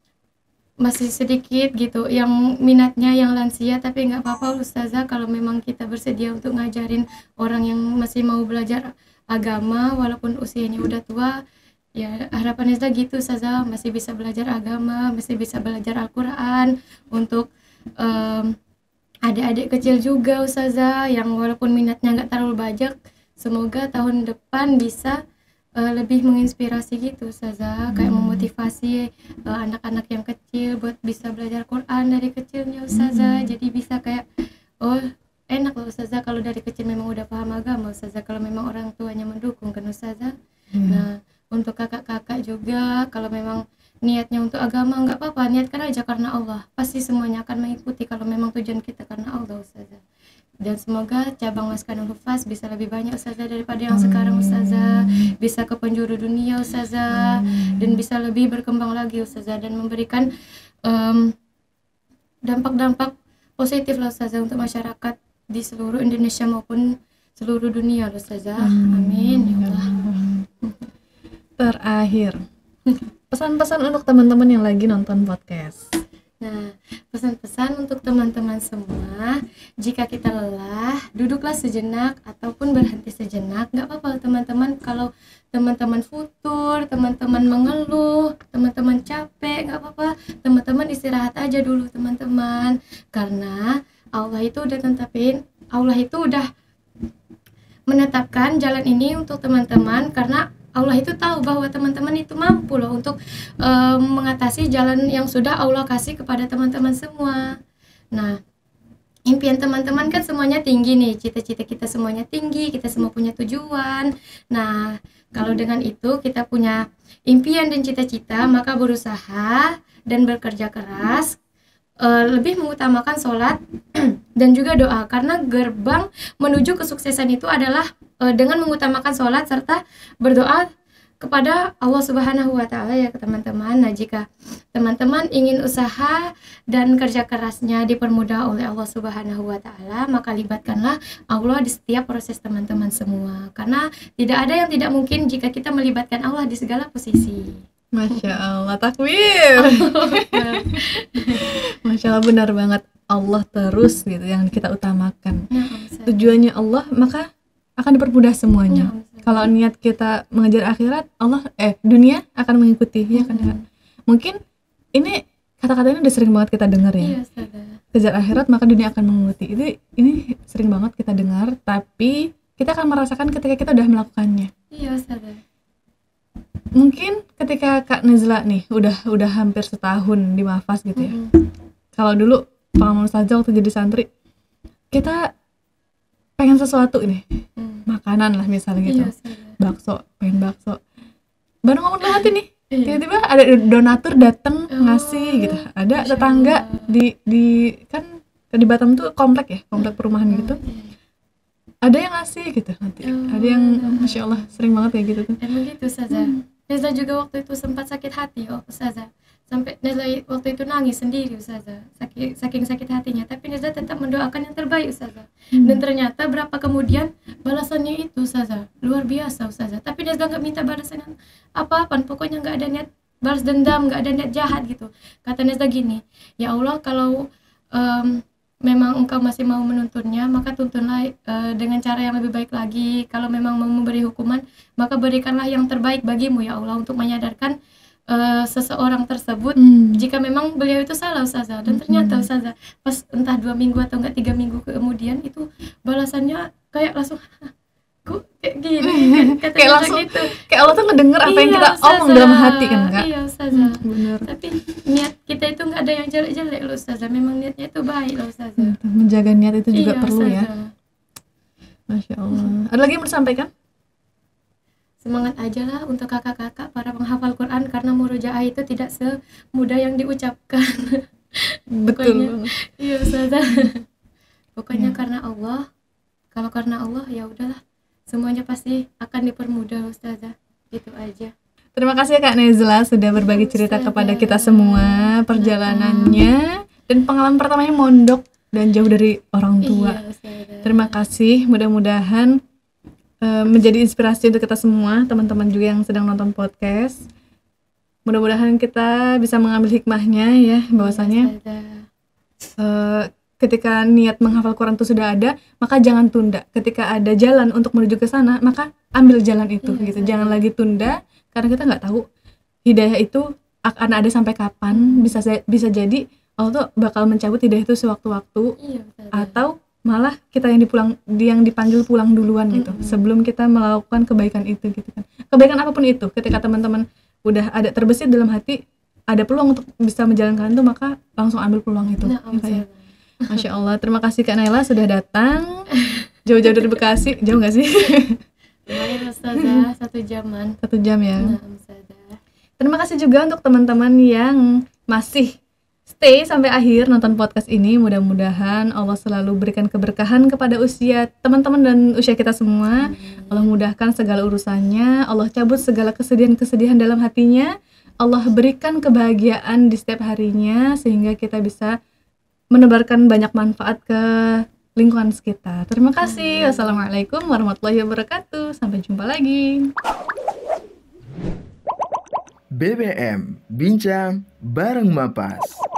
masih sedikit gitu yang minatnya yang lansia, tapi nggak apa-apa Ustazah kalau memang kita bersedia untuk ngajarin orang yang masih mau belajar agama walaupun usianya udah tua. Ya harapannya Ustazah gitu Ustazah, masih bisa belajar agama, masih bisa belajar Al-Quran untuk em, adik-adik kecil juga Ustazah yang walaupun minatnya nggak terlalu banyak, semoga tahun depan bisa eh, lebih menginspirasi gitu Ustazah, kayak memotivasi eh, anak-anak yang kecil buat bisa belajar Quran dari kecilnya Ustazah. Jadi bisa kayak oh enak loh Ustazah kalau dari kecil memang udah paham agama Ustazah, kalau memang orang tuanya mendukung kan Ustazah. Nah untuk kakak-kakak juga kalau memang niatnya untuk agama nggak apa-apa, niatkan aja karena Allah, pasti semuanya akan mengikuti kalau memang tujuan kita karena Allah Ustazah. Dan semoga cabang Maskanul Hufaz bisa lebih banyak Ustazah daripada yang sekarang Ustazah, bisa ke penjuru dunia Ustazah, dan bisa lebih berkembang lagi Ustazah dan memberikan em, dampak-dampak positif lah Ustazah untuk masyarakat di seluruh Indonesia maupun seluruh dunia loh Ustazah. Amin ya Allah. Terakhir, pesan-pesan untuk teman-teman yang lagi nonton podcast. Nah, pesan-pesan untuk teman-teman semua, jika kita lelah, duduklah sejenak ataupun berhenti sejenak. Nggak apa-apa teman-teman kalau teman-teman futur, teman-teman mengeluh, teman-teman capek, nggak apa-apa. Teman-teman istirahat aja dulu teman-teman. Karena Allah itu udah tetapin, Allah itu udah menetapkan jalan ini untuk teman-teman, karena Allah itu tahu bahwa teman-teman itu mampu loh untuk um, mengatasi jalan yang sudah Allah kasih kepada teman-teman semua. Nah, impian teman-teman kan semuanya tinggi nih, cita-cita kita semuanya tinggi, kita semua punya tujuan. Nah, kalau dengan itu kita punya impian dan cita-cita, maka berusaha dan bekerja keras, uh, lebih mengutamakan sholat dan juga doa, karena gerbang menuju kesuksesan itu adalah uh, dengan mengutamakan sholat serta berdoa kepada Allah Subhanahu wa taala ya teman-teman. Nah, jika teman-teman ingin usaha dan kerja kerasnya dipermudah oleh Allah Subhanahu wa taala, maka libatkanlah Allah di setiap proses teman-teman semua. Karena tidak ada yang tidak mungkin jika kita melibatkan Allah di segala posisi. Masya Allah, takbir. Masya Allah, benar banget. Allah terus gitu yang kita utamakan. Nah, Tujuannya Allah, maka akan dipermudah semuanya. Nah, kalau niat kita mengejar akhirat, Allah eh dunia akan mengikuti, ya kan ya. Mungkin ini kata-kata ini udah sering banget kita dengar ya. Iya, kejar akhirat maka dunia akan mengikuti. Itu ini sering banget kita dengar, tapi kita akan merasakan ketika kita udah melakukannya. Iya, Ustazah. Mungkin ketika Kak Nezla nih udah udah hampir setahun di Mahfaz gitu ya. Mm-hmm. Kalau dulu pengalaman Ustazah waktu jadi santri, kita pengen sesuatu nih, mm. makanan lah misalnya gitu, iya, bakso, pengen bakso, baru ngomong dalam hati nih, iya. tiba-tiba ada donatur datang oh, ngasih gitu, ada tetangga di di kan di Batam tuh komplek ya, komplek perumahan oh, gitu, iya. ada yang ngasih gitu nanti, oh, ada yang masya Allah sering banget kayak gitu tuh. Emang gitu Ustazah. Hmm. Nezla juga waktu itu sempat sakit hati oh Ustazah. Sampai Nezla waktu itu nangis sendiri Ustazah, saking, saking sakit hatinya, tapi Nezla tetap mendoakan yang terbaik Ustazah. hmm. Dan ternyata berapa kemudian balasannya itu Ustazah luar biasa Ustazah. Tapi Nezla nggak minta balasan apa-apa, pokoknya nggak ada niat balas dendam, nggak ada niat jahat gitu. Kata Nezla gini, ya Allah, kalau um, memang engkau masih mau menuntunnya, maka tuntunlah uh, dengan cara yang lebih baik lagi. Kalau memang mau memberi hukuman, maka berikanlah yang terbaik bagimu ya Allah, untuk menyadarkan Uh, seseorang tersebut hmm. jika memang beliau itu salah Ustazah. Dan ternyata Ustazah pas entah dua minggu atau enggak tiga minggu kemudian itu balasannya kayak langsung kok kayak gini kan, kayak langsung gitu. Kayak Allah tuh ngedenger apa iya, yang kita Ustazah. omong dalam hati kan Kak. Iya Ustazah. hmm, bener. Tapi niat kita itu nggak ada yang jelek-jelek loh Ustazah, memang niatnya itu baik loh Ustazah. hmm, menjaga niat itu juga iya, perlu Ustazah. Ya Masya Allah. Ada lagi yang mau disampaikan? Semangat aja lah untuk kakak-kakak para penghafal Quran, karena murojaah itu tidak semudah yang diucapkan. Betul. Iya Ustazah. Pokoknya ya. Karena Allah, kalau karena Allah ya udahlah, semuanya pasti akan dipermudah Ustazah. Gitu aja. Terima kasih Kak Nezla sudah berbagi cerita Ustazah. Kepada kita semua perjalanannya dan pengalaman pertamanya mondok dan jauh dari orang tua. Iya, terima kasih, mudah-mudahan menjadi inspirasi untuk kita semua, teman-teman juga yang sedang nonton podcast. Mudah-mudahan kita bisa mengambil hikmahnya ya, bahwasanya uh, ketika niat menghafal Quran itu sudah ada, maka jangan tunda. Ketika ada jalan untuk menuju ke sana, maka ambil jalan itu iya, gitu. Jangan lagi tunda, karena kita nggak tahu hidayah itu akan ada sampai kapan. Bisa bisa jadi Allah tuh bakal mencabut hidayah itu sewaktu-waktu, iya, atau malah kita yang dipulang yang dipanggil pulang duluan gitu, mm-hmm. sebelum kita melakukan kebaikan itu gitu kan. Kebaikan apapun itu, ketika teman-teman udah ada terbesit dalam hati, ada peluang untuk bisa menjalankan itu, maka langsung ambil peluang itu. Nah, ya, Masya Allah. Terima kasih Kak Naila sudah datang jauh-jauh dari Bekasi. Jauh nggak sih? Lumayan Ustazah, satu jaman. Satu jam ya. Nah, terima kasih juga untuk teman-teman yang masih stay sampai akhir nonton podcast ini. Mudah-mudahan Allah selalu berikan keberkahan kepada usia teman-teman dan usia kita semua. hmm. Allah mudahkan segala urusannya, Allah cabut segala kesedihan-kesedihan dalam hatinya, Allah berikan kebahagiaan di setiap harinya, sehingga kita bisa menebarkan banyak manfaat ke lingkungan sekitar. Terima kasih. Wassalamualaikum warahmatullahi wabarakatuh. Sampai jumpa lagi. B B M Bincang bareng Mapas.